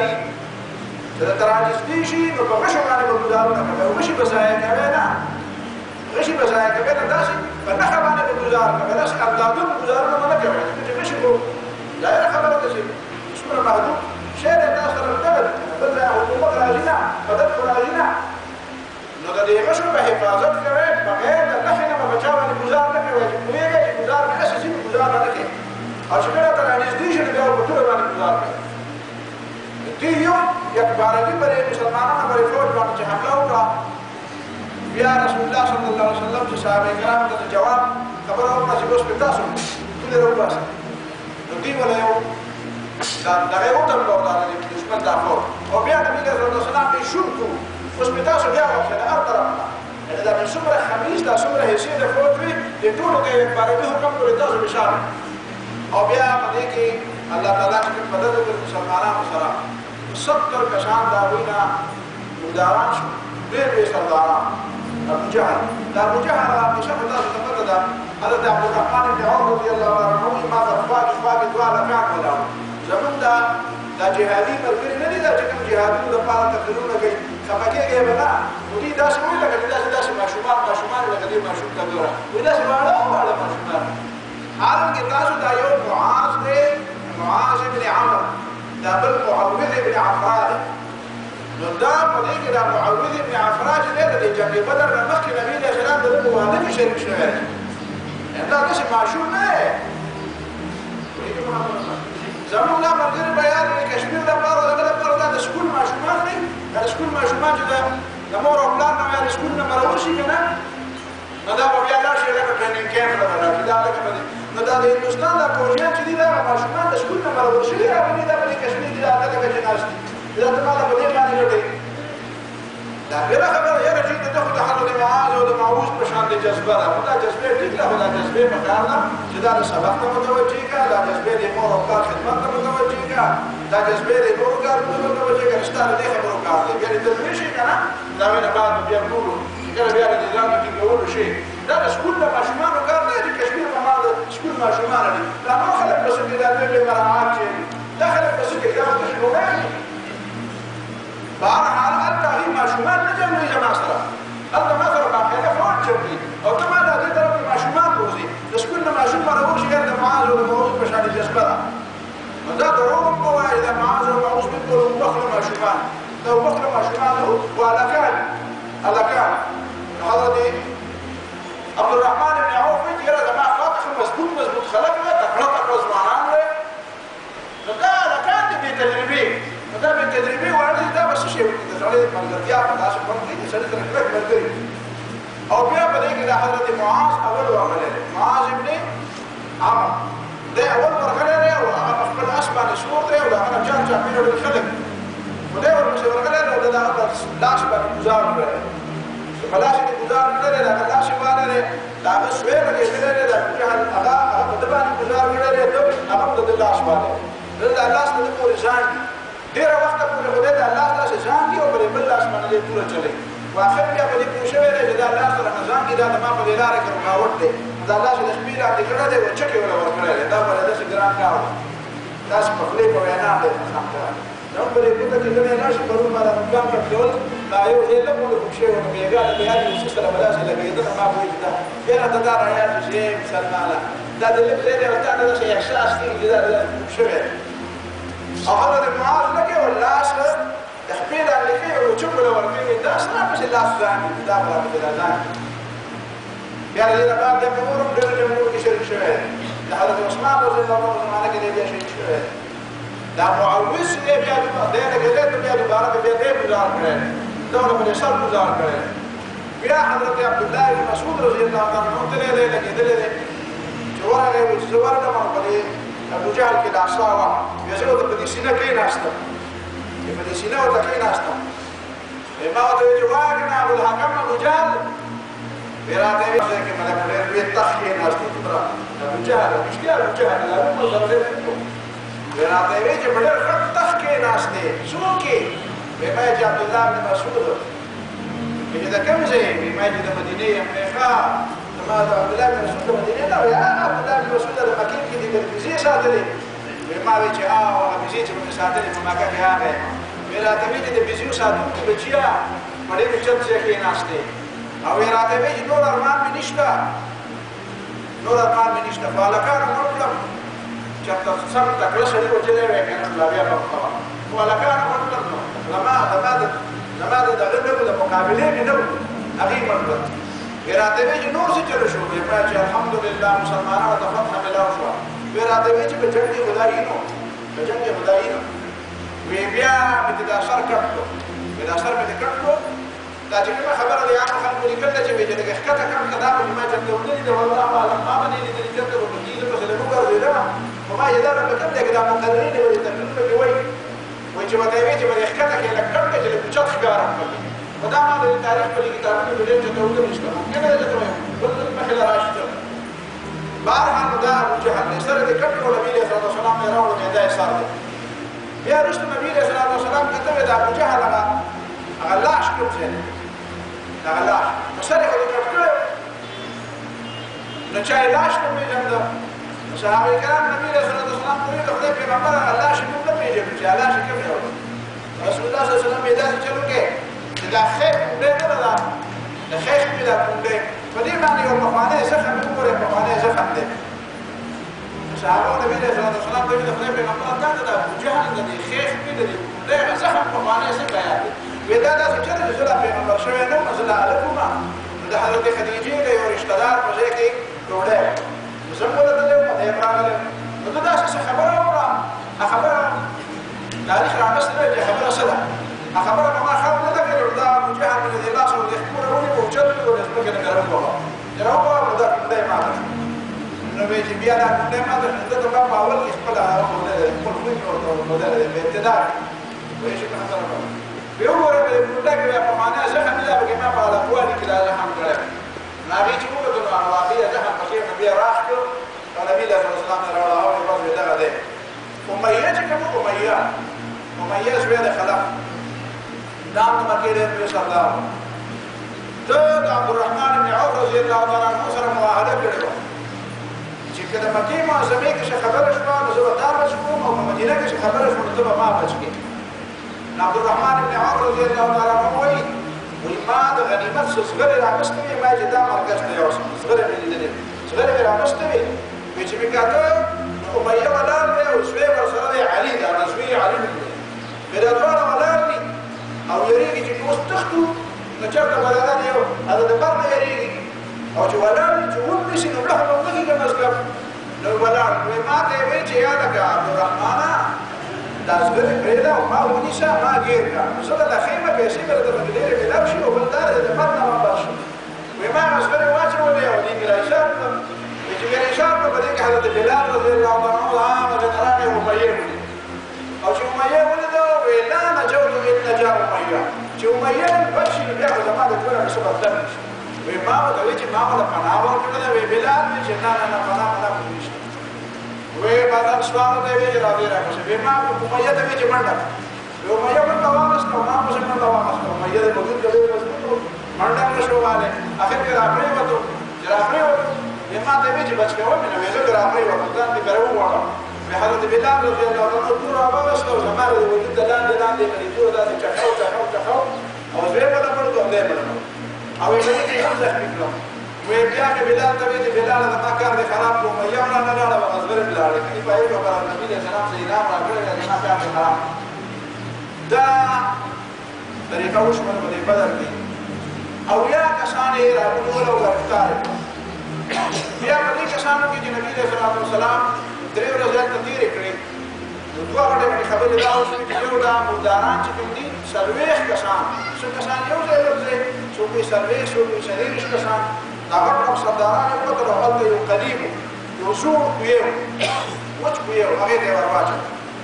ګزاري چې درته رانږدې شي نو په غشو باندې به ګزارونه کوي او غشي به ضایع کوي نه غشي به ضایع کوي نه داسې په نښه باندې به ګزار کوي داسې اندازون ګزارونه به نه کوي چې غشي خو ظاهره خبره ده چې څومره محدود شی دی تاسو سره دغه بل ځای حکومت راځي نه مدد خو راځي نه نو د دې غشو به حفاظت کوي بغیر د نښې نه به بچا باندې ګزار نه کوي چې پوهېږي چې ګزار به هسې ځي ګزار به نه کوي او چې کله ته رانږدې شي نو بیا به په توره باندې ګزار کوي دې یو یک بارګي پرې مسلمانانو پرې فوج باندې چې حمله وکړه بیا رسول الله صلی الله علیه وسلم چې صحابه کرام ته جواب خبره وکړه چې اوس په تاسو ټول راوباسه نو دوی ولا یو دا دغه وته نو دا د دشمن د افور او بیا نبی صلی الله علیه وسلم یې شروع اوس په تاسو بیا وکړه هر طرف دا د څومره خمیس دا څومره حصے د فوج وي د ټولو کې یک بارګي حکم کړی تاسو بشاره او بیا په دې کې الله تعالی چې مدد وکړي مسلمانانو سره ستر کسان دا وینا مداران شو ډېر ډېر سرداران ابو جهل دا ابو جهل هغه شخص تاسو ته پته ده حضرت عبد الرحمن بن عوف رضی الله عنه ما فرفاق فاق دواله کان ولا زمون دا دا جهادي مرګري نه دي دا چې کوم جهادي د پاره تقریرونه کوي خپکهږي به نه ودي دا څه ویل کړي دا څه ماشومان ماشومان لکه دې ماشوم ته ګوره ودا څه واړه واړه ماشومان حالانکه تاسو دا یو معاذ دی معاذ بن عمرو دا بل معوذ بن عفراء نو دا په دې کې دا معوذ بن عفراء چې د جنگ بدر نه مخکې نبی علیه السلام د مواده کې شریک شوی دی دا داسې معشوم نه دی زموږ دا ملګري بیان د کشمیر لپاره دغه لپاره دا د سکول ماشومان دي دا د سکول ماشومان چې د مور او پلار نه یا د سکول نه مرور شي که نه نو دا به بیا لاړ شي لکه ټرېننګ کیمپ ته به راځي دا لکه به نو دا د هندوستان دا فوجیان چې دي دا ماشومان د سکول نه مرور شوي راغلي دا به د کشمیر دي دا هغه لکه چې ناست دي دا ته ما ته په دې باندې ګټئ دا بله خبره یاره چې د خو د حضرت معاذ او د معوذ په شان د جذبه ده خو دا جذبې ټیک ده خو دا جذبې پکار ده چې دا د سبق ته متوجه کړه دا جذبې د مور او پلار خدمت ته متوجه کړه دا جذبې د نورو کارونو ته متوجه کړه ستا د دې خبرو کار دی بیا د تدریس شي که نه د هغې نه بعد بیا ګورو چې کله بیا د نظام د ټینګولو شي دا د سکول د ماشومانو کار دی د کشمیر په ما د سکول ماشومان دي دا نور خلک پسې کې دا لوی لوی مراعات چې دا خلک پسې کې دا ورته شروعان دي بهرحال هلته هغې ماشومان نه جمعوي زما سره هلته ما سره باقاعده فوج جمعوي او ته ما د هغې طرف کې ماشومان بوځي د سکول نه ماشوم مرور شي د معاذ او د معوذ په شان جذبه ده نو دا دروغ هم ووایي د معاذ او معوذ بالکل وبخله ماشومان دا وبخله ماشومان و هلکان هلکان حضرت عبد الرحمن بن عوف وایي یاره زما خواته ښه مضبوط مضبوط خلک وه تکړه تکړه ځوانان وه نو دا هلکان دي بې تجربې نو دا بې تجربې وړ دي دا به څه شی وکړي د سړي د ملګرتیا په داسې خوند کوي د سړي سره کلک ملګري او بیا په دې کې د حضرت معاذ اول ورغلی دی معاذ ابن عمرو دی اول ورغلی دی او هغه په خپل اس باندې سپور دی او د هغه نه چار چاپېره ډېر خلک نو دی ورپسې ورغلی دی او د هغه په لاس باندې ګزار کړی چې په لاس یې ګزار کړی دی د هغه لاس یې باندې دی د هغه سوی لګېدلی دی د ابوجهل هغه هغه په ده باندې ګزار کړی دی ده هغه په د ده لاس باندې ده د لاس نه ده پورې ژاڼ دي ډېره وخته پورې خو دی د الله داسې ژاڼ دي او په دې بل لاس باندې دی توره چلوي و آخر بیا په دې پوه شوی دی چې دا الله سره نه ژاڼ دي دا د ما په دې لاره کې رکاوټ دی دا الله چې د شپې لاندې کړی دی او چکې وله ورکړی دی دا به له داسې ګران کار دی داسې په خولې په وینا دی قسم ته نو په دې ګوته کې ګڼې راشي پرون ما دا مقام کړول دا یو ځای لږ ونه خوږ شوی نو بېګا د بیا د یوسف سره به داسې لګېدله ما به وایي چې دا یاره ته دا رایاد شي مسلمانه دا د لږ ځای دی او تا ته داسې احساس کېږي چې دا داسې خوږ شوی دی او حضرت معاذ لګي او لاس د خپې لاندې کوي او چوپ له ورکوي دا سره پسې لاس ځان دي دا به راپسې را ځان بیا د دې نه بعد بیا په نورو ډېرو جنګونو کې شریک شوی دی د حضرت عثمان رضی الله عنه زمانه کې دی بیا شریک شوی دی دا معوذ دی بیا دی لګېدی ته بیا دوباره بیا دی ګزار کړی دا ونه په دې سر ګزار کړی بیا حضرت عبدالله بن مسعود رضی الله عنه تللی دی لګېدلی دی چې ورغی وایي چې زه ورغلم او په دې ابو جهل کې د عصا وه بیا زه ورته په دې سینه کېناستم چې په دې سینه ورته کېناستم ما ورته وایي چې واګنه ابوالحکم ابو جهل بیا راته یې وایي چې ملک ډېر لوی تخ کېناستې دومره ابو جهل رښتیا ابو جهل هغه سره ډېر بیا راته یې وایي چې په ډېر ښه تخ کېناستې څوک یې وایي ما چې عبدالله بن مسعود وایي چې د کوم ځای یې وایي ما چې د مدینې یم وایي ښه ما د عبدالله بن مسعود د مدینې نه وایي هغه عبدالله بن مسعود د مکې کې دي تلویزیې ساتلې وایي ما وایي چې هغه ویزې چې مې ساتلې په مکه کې راغی وی راته ویلي د بزیو ساتونکي بچیا په ډېر اوچت ځای کې ناستې او وی راته وی چې نور ارمان مې نشته نور ارمان مې نشته خو هلکانو مړ کړم چېرته سم تکړه سړي وچلی وی که نه لا بیا به کوه خو هلکانو مړ کړم نو زما زما د زما د دغه نه وو د مقابلې مې نه وو هغې مړ کړم وی راته وی چې نور څه چلو شو وی ما چې الحمدلله مسلمانانو ته فتحه ملاو شوه وی راته وی چې په جنګ کې خدایي نو په جنګ کې خدایي نو وی بیا مې د دا سر کټ کړو وی دا سر مې دې کټ کړو دا چې کومه خبره د عامو خلکو لیکل ده چې وی چې لږ ښکته کړم که دا به ما چېرته ونه لیده والله اعلم ما به نه یې لیدلي چېرته به پکې زه پسې لږ وګرځېدم خو ما چې دا به په کوم ځای کې دا مقررین به دې تقریرونه کې وایي وایي چې به ته یې وایي چې به دې ښکته کړې لږ کټ کړې چې لږ اوچت ښکاره کړې خو دا ما د تاریخ په دې کتابونو کې ډېر چېرته وګرځې شته ممکنه ده چې ته وایم بل مخې له راشي چېرته بهرحال نو دا ابوجهل دی سر دې کټ کړو نبي علیه صلات وسلام یې راوړو بیا دا یې سر دی بیا وروسته نبي علیه صلات وسلام کته وی د ابوجهل هغه هغه لاش کوم ځای دی دغه لاش نو سر یې خو دې کټ کړی نو چا یې لاش نه پېژانده نو صحابه کرام نبي علیه صلات وسلام ته ویل د خدای پیغمبر هغه لاش یې موږ نه پېژنو چې هغه لاش یې کوم ډول رسول الله صلی الله علیه وسلم یې داسې چل وکړې چې دا خیښ کومډۍ نه ده دا د خیښ مې دا کومډۍ په دې باندې یو پخوانی زخم یې وګورئ پخوانی زخم دی صحابه نبي علیه صلات وسلام ته ویل د خدای پیغمبر تا ته د ابوجهل د دې خیښ مې د دې کومډۍ هغه زخم پخوانی څنګه یاد دی وی دا داسې چېرې چې زه لا پیغمبر شوی نه وم زه لا هلک وم نو د حضرت خدیجې د یو رشته دار په ځای کې ډوډۍ نو زه هم ولېدلی وم ته یم راغلی نو زه داسې څه خبره وکړم هغه خبره تاریخ رانستی دی چې خبره څه ده هغه خبره په ما خاو نه ده کړې دا ابوجهل مې د دې لاس او د خپله ونیو اوچت کړو د ځمکې نه مې راووهه چې راووهه نو دا کومډۍ ماته شو نو وی چې بیا دا کومډۍ ماته شو ده ته ما په اول کې خپله هغه ښودلی دی خپل خوی مې ورته ښودلی دی په ابتدا کې وایي چې کومه خبره کوم وی وګوره په دې کومډۍ کې بیا پخوانی زخم دی دا پکې ما په هلکوالي کې دا زخم کړی نو هغې چې وکتو نو هغه واقعي زخم پکې نو بیا راښ کړو او نبي علیه صلات وسلام یې راوړه او بس وی دغه دی امیه چې کوم امیه امیه زوی د خلف دا د مکې ډېر لوی سردار ده د عبدالرحمن بن عوف رضی الله تعالی عنه سره معاهده کړې وه چې که د مکې معظمې کې څه خبره شوه نو زه به تا بچ کړم او په مدینه کې څه خبره شوه نو ته به ما بچ کړې نو عبدالرحمن بن عوف رضی الله تعالی عنه وایي وایي ما د غنیمت څه زغرې راغستې وې ما چې دا مرکز ته یوسم زغرې مې لیدلې زغرې مې راغستې وې وایي چې مې کاته امیه ولاړ دی او زوی ورسره دی علي دی هغه زوی یې علي نوم دی وایي دا دواړه ولاړ دي او یریږي چې که اوس تښتو نو چېرته به دغه دی هغه د بر نه یریږي او چې ولاړ دي چې ونیسي نو بله به ونکړي که مزګر نو ولاړ وایي ما ته یې وایي چې یاده کړه عبدالرحمانه دا زغرې پرېږده او ما ونیسه ما ګیر کړه نو زه به دا ښیمه پیسې به درته پکې ډېرې میلاو شي او بل دا دی د بر نه به بر شي وایي ما هغه زغرې واچولې او دې مې را ایسار کړم وایي چې مې را ایسار کړم په دې کې حضرت بلال رضی الله عنه هغه جنرال یې امیه ولید او چې امیه ولیده وایي لا نجوت ان نجا امیه چې امیه بچ شي نو بیا خو زما د ټوله نسبه بدل نه شي وایي ما ورته وایي چې ما ورته پناه ورکړې ده وایي بلال وایي چې نه نه نه پناه پناه خو نشته وایي بازار سوال ته یې وایي چې راځې راپسې وایي ما امیه ته وایي چې منډه وایي امیه منډه واخیسته او ما پسې منډه واخیسته امیه د موجود ډېر مضبوط و منډه هم نه شو وهلی اخر کې راپرېوتو چې راپرېوتو وایي ما ته یې وایي چې بچ کوه مې نو وایي زه بې راپرېوتم ځان دې پرې وغواړم حضرت بلال رضی الله عنه تور راووسته او زما د وجود د لاندې لاندې مې تور داسې چخو چخو چخو او زوی به نه پړ کوم دی به نه پړ او یې مې کې هم زخمي کړم وایي بیا مې بلال ته وایي چې بلاله زما کار دې خراب کړو امیه هم رانه لاړه به زغرې مې لاړې کلي په هغې خبره نبي علیه السلام څه انعام راکړی دی زما کار دې خراب دا طریقه وشوله په دې بدر کې اویا کسان یې راونیول او ګرفتار یې بیا په دې کسانو کې چې نبي علیه الصلوة والسلام درې ورځې هلته تېرې کړې نو دوه غټې غټې خبرې دا وشوې چې یو دا مرداران چې کوم دي څلوېښت کسان څو کسان یو ځای یو ځای څوک یې څلوېښت څوک یې څلېرویشت کسان دا غټ غټ سرداران یې ووتل او هلته یو قلیم و یو زوړ کوی و وچ کوی و هغې ته یې ور واچوه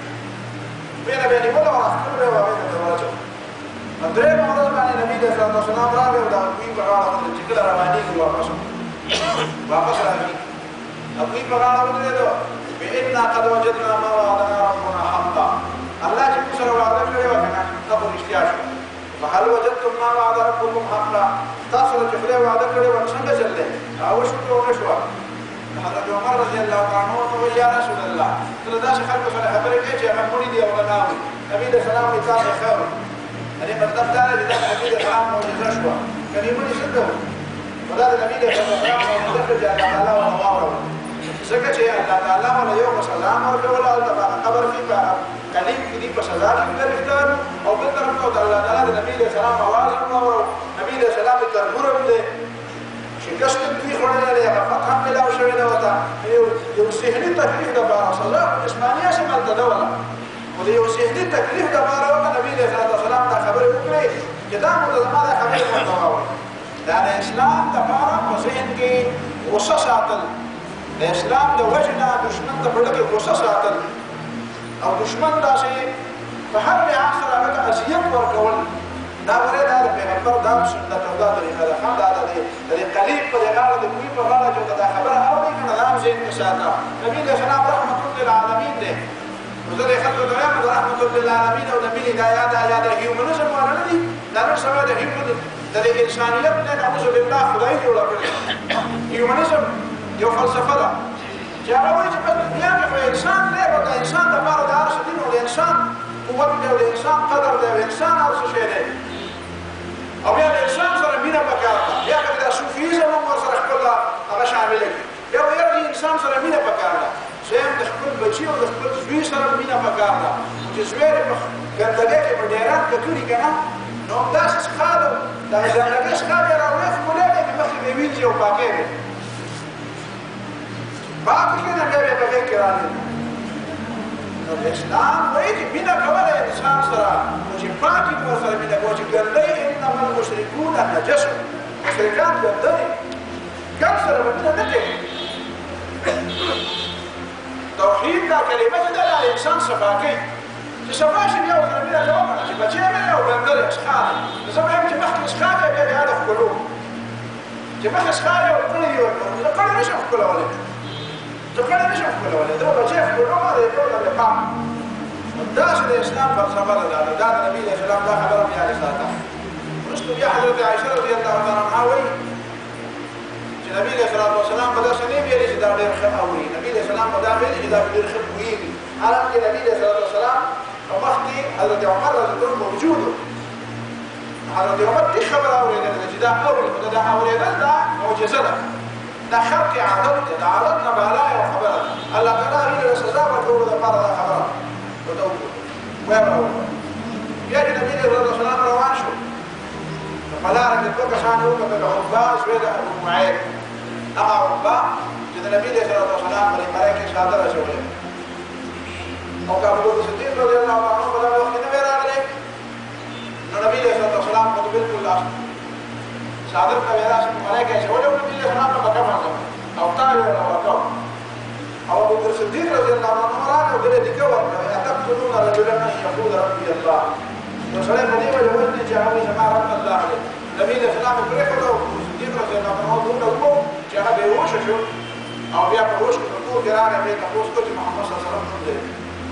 بیا نه بیا نیوله وه راښکل بیا و هغې ته ور واچوه نو درېیمه ورځ باندې نبي علیه صلات وسلام راغی او د کوی په غاړه ودرېد چې کله روانېږي واپس واپس راځي کوی په غاړه ودرېدو إنا قد وجدنا ما وعدنا ربنا حقا الله چې موږ سره وعده کړې وه که نه دا خو رښتیا شوه فهل وجدتم ما وعد ربكم حقا تاسو چې خدای وعده کړې وه نو څنګه چل دی هغه وشوه که ونه شوه حضرت عمر رضي الله عنه وقال يا رسول الله قال داش خلق فلا خبرك ايش يا محمود دي وغناوي نبي السلام كان يخاف يعني مطلب تعالى لذا نبي السلام معجزه شو كان يقول يسده ولا النبي السلام مدخل على الله ونواره سكت يا الله تعالى ولا يوم سلام ولا ولا قبر فيك كلام كذي بسزار كذا او بترك الله تعالى النبي السلام आवाज ونواره نبي السلام ترمر له شكست في خلنا لها فتح ملا وشوينا وتا يوسهني تكليف دبارة صلاة إسمانية شمال تدولة وذي يوسهني تكليف دبارة وما نبي عليه الصلاة والسلام دا خبر يقولي جدا متزمة دا خبر متواوي لأن الإسلام دبارة وسهن كي وصصاتل الإسلام دا وجنا دشمن دبرك وصصاتل أو دشمن دا شيء فحرب عاصر لك أزيد وركول دا ورې دا د پیغمبر دا سنت او دا طریقه ده هم دا د دې قلیب په غاړه د کوی په غاړه چې دا خبره اوري کنه دا هم زین کې ساته نبی له سلام رحمت للعالمین ده وزره خلق د رحمت رحمت للعالمین او نبی دا یاد یاد هیومنزم ورنه دي دا نو سبا د هیومن د انسانیت نه نعوذ بالله خدای جوړ کړی هیومنزم یو فلسفه ده چې هغه وایي چې په دنیا کې انسان نه و د انسان د پاره د هر څه دین او د انسان قوت دی او د انسان قدر دی او انسان هر څه شی دی او بیا د انسان سره مینه پکار ده بیا که د صوفیزم هم ورسره خپل هغه شامل کړي بیا وایي د انسان سره مینه پکار ده دویم د خپل بچي او د خپل زوی سره مینه پکار ده چې زوی یې په ګندګۍ کې په ډیران کې کړي که نه نو همداسې څښاله د ګندګۍ څښاله یې راوړی ښکلی دی چې مخکې مې وینځي او پاکی دی پاک کړي نه بیا بیا په غېږ کې رالي نو اسلام وایي چې مینه کوله انسان سره نو چې پاکي مو سره مینه کوله چې ګندۍ انما المشرکون نجس مشرکان ګندۍ ګند سره به مینه نه کوي توحید دا کلمه چې ده د انسان صفا کوي چې صفا شي بیا ورسره مینه کومه چې بچی مې او ګندلې څښاله نو زه به وایم چې مخکې څښاله بیا بیا د ښکلو چې مخکې څښاله او کړی دي ورکړو زه کړی نشم ښکلولی زه کړی نشم ښکلولی زه به بچی ښکلومه د ټول د پام داسې د اسلام فلسفه ده دا دا د نبي علیه السلام دا خبره مې یادې ساته وروسته بیا حضرت عایشه رضی الله تعالی عنها وایي چې نبي علیه الصلاة والسلام به داسې نه ویلي چې دا ډېر ښه اوري نبي علیه السلام به دا ویلي چې دا ډېر ښه پوهېږي حالانکې نبي علیه الصلاة والسلام په مخکې حضرت عمر رضی الله عنه موجود و حضرت عمر دې خبره اورېدلې چې دا اوري خو دا اورېدل دا معجزه ده دا خرق عادت دی دا عادت نه بالا یوه خبره ده الله تعالی هغې له سزا ورکولو دپاره دا خبره ورته وکړو ویې به وکړه بیا چې نبي علیه السلام روان شو په لاره کې دوه کسان یې وکتل عقبه زوی د ابو معید هغه عقبه چې د نبي علیه السلام په لیمړی کې څادر اچولی او که ابوبکر صدیق رضی الله عنه په دغه وخت کې نه وی راغلی نو نبي علیه السلام خو بلکل لاس څادر ته وی راسي په ملای کې اچولی او نبي علیه السلام ته بکه باندې او تا یې ورکړ او ابوبکر صدیق رضی الله عنه راغی او دې لیکه ورکړه اتقتلون رجلا ان يقول ربي الله نو سړی په دې وجه وایي چې هغه زما رب الله دی نبي علیه السلام یې پرېښوده او صدیق رضی الله عنه دومره وکړو چې هغه بېهوشه شو او بیا په هوش کې په کور کې راغی بیا یې تپوس کړو چې محمد صلی الله علیه وسلم نوم دی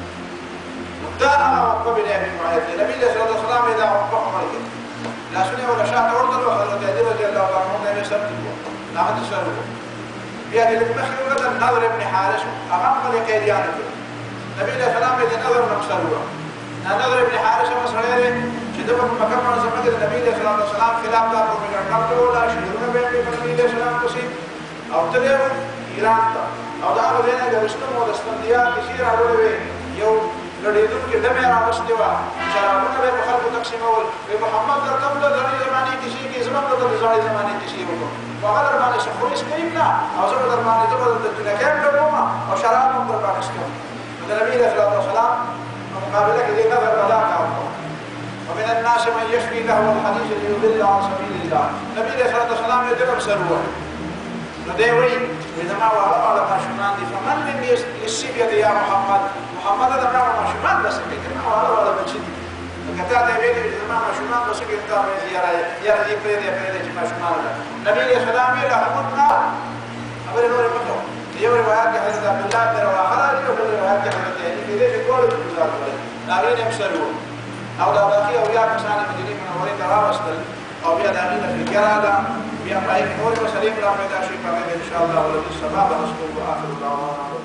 دا هغه عقبه بن ابي معاذ دی نبي علیه الصلاه والسلام یې دا عقبه عمر کړ لاسونه یې ورته شاته ورتلو حضرت علي رضی الله عنه ته یې سر کړو هغه دې سر وکړو بیا دې لږ مخکې وکتل نضر ابن حارث هغه هم خپلې قیدیانې کړو نبي علیه السلام یې د نضر نه سر وکړو نضر ابن حارث هغه سړی دی چې ده په مکه معظمه کې د نبي علیه الصلاه والسلام خلاف دا پروپاګانډا کوله شعرونه به یې په نبي علیه السلام پسې او تللی و ایران ته او د هغه ځای نه د رستم او د اسفندیار کیسې راوړې وې یو لړېدونکې ډمې یې راوستې وه شرابونه به یې په خلکو تقسیمول وی محمد درته هم د زړې زمانې کیسې کې زه به هم درته د زړې زمانې کیسې وکړم خو هغه در باندې څه خوري څکوي نه او زه به در باندې زه به درته جنکۍ هم ډکوم او شراب هم در باندې څکوم نو د نبي علیه الصلات والسلام په مقابله کې دې نظر به دا کار وکړو ومن الناس من يشفي له الحديث ليضل عن سبيل الله نبي علیه الصلاه والسلام یې دغه سر ووایي نو دی وایي زما واړه واړه ماشومان دي فمن من للصبية يا محمد محمد دا مې ماشومان داسې کوي زما واړه واړه بچي دي لکه تا ته یې ویلي چې زما ماشومان داسې کوي تا وایي یاره یاره دې پرېږدې پرېږدې چې ماشومان ده نبي علیه السلام یې لهمنا خبرې نورې مه کوه یو روایت کې حضرت عبدالله بن رواحه راځي او بل روایت کې حضرت علي کېدای شي دواړو کې ګزار کړی د هغې نه هم سر و او دا باقي اویا کسان یې مدینې منورې ته راوستل او بیا د هغې نه فکر راغله या भाई और मसले बड़ा पैदा शुरू कर इंशाअल्लाह वल सबाब नस्कुर व आखिर दावाना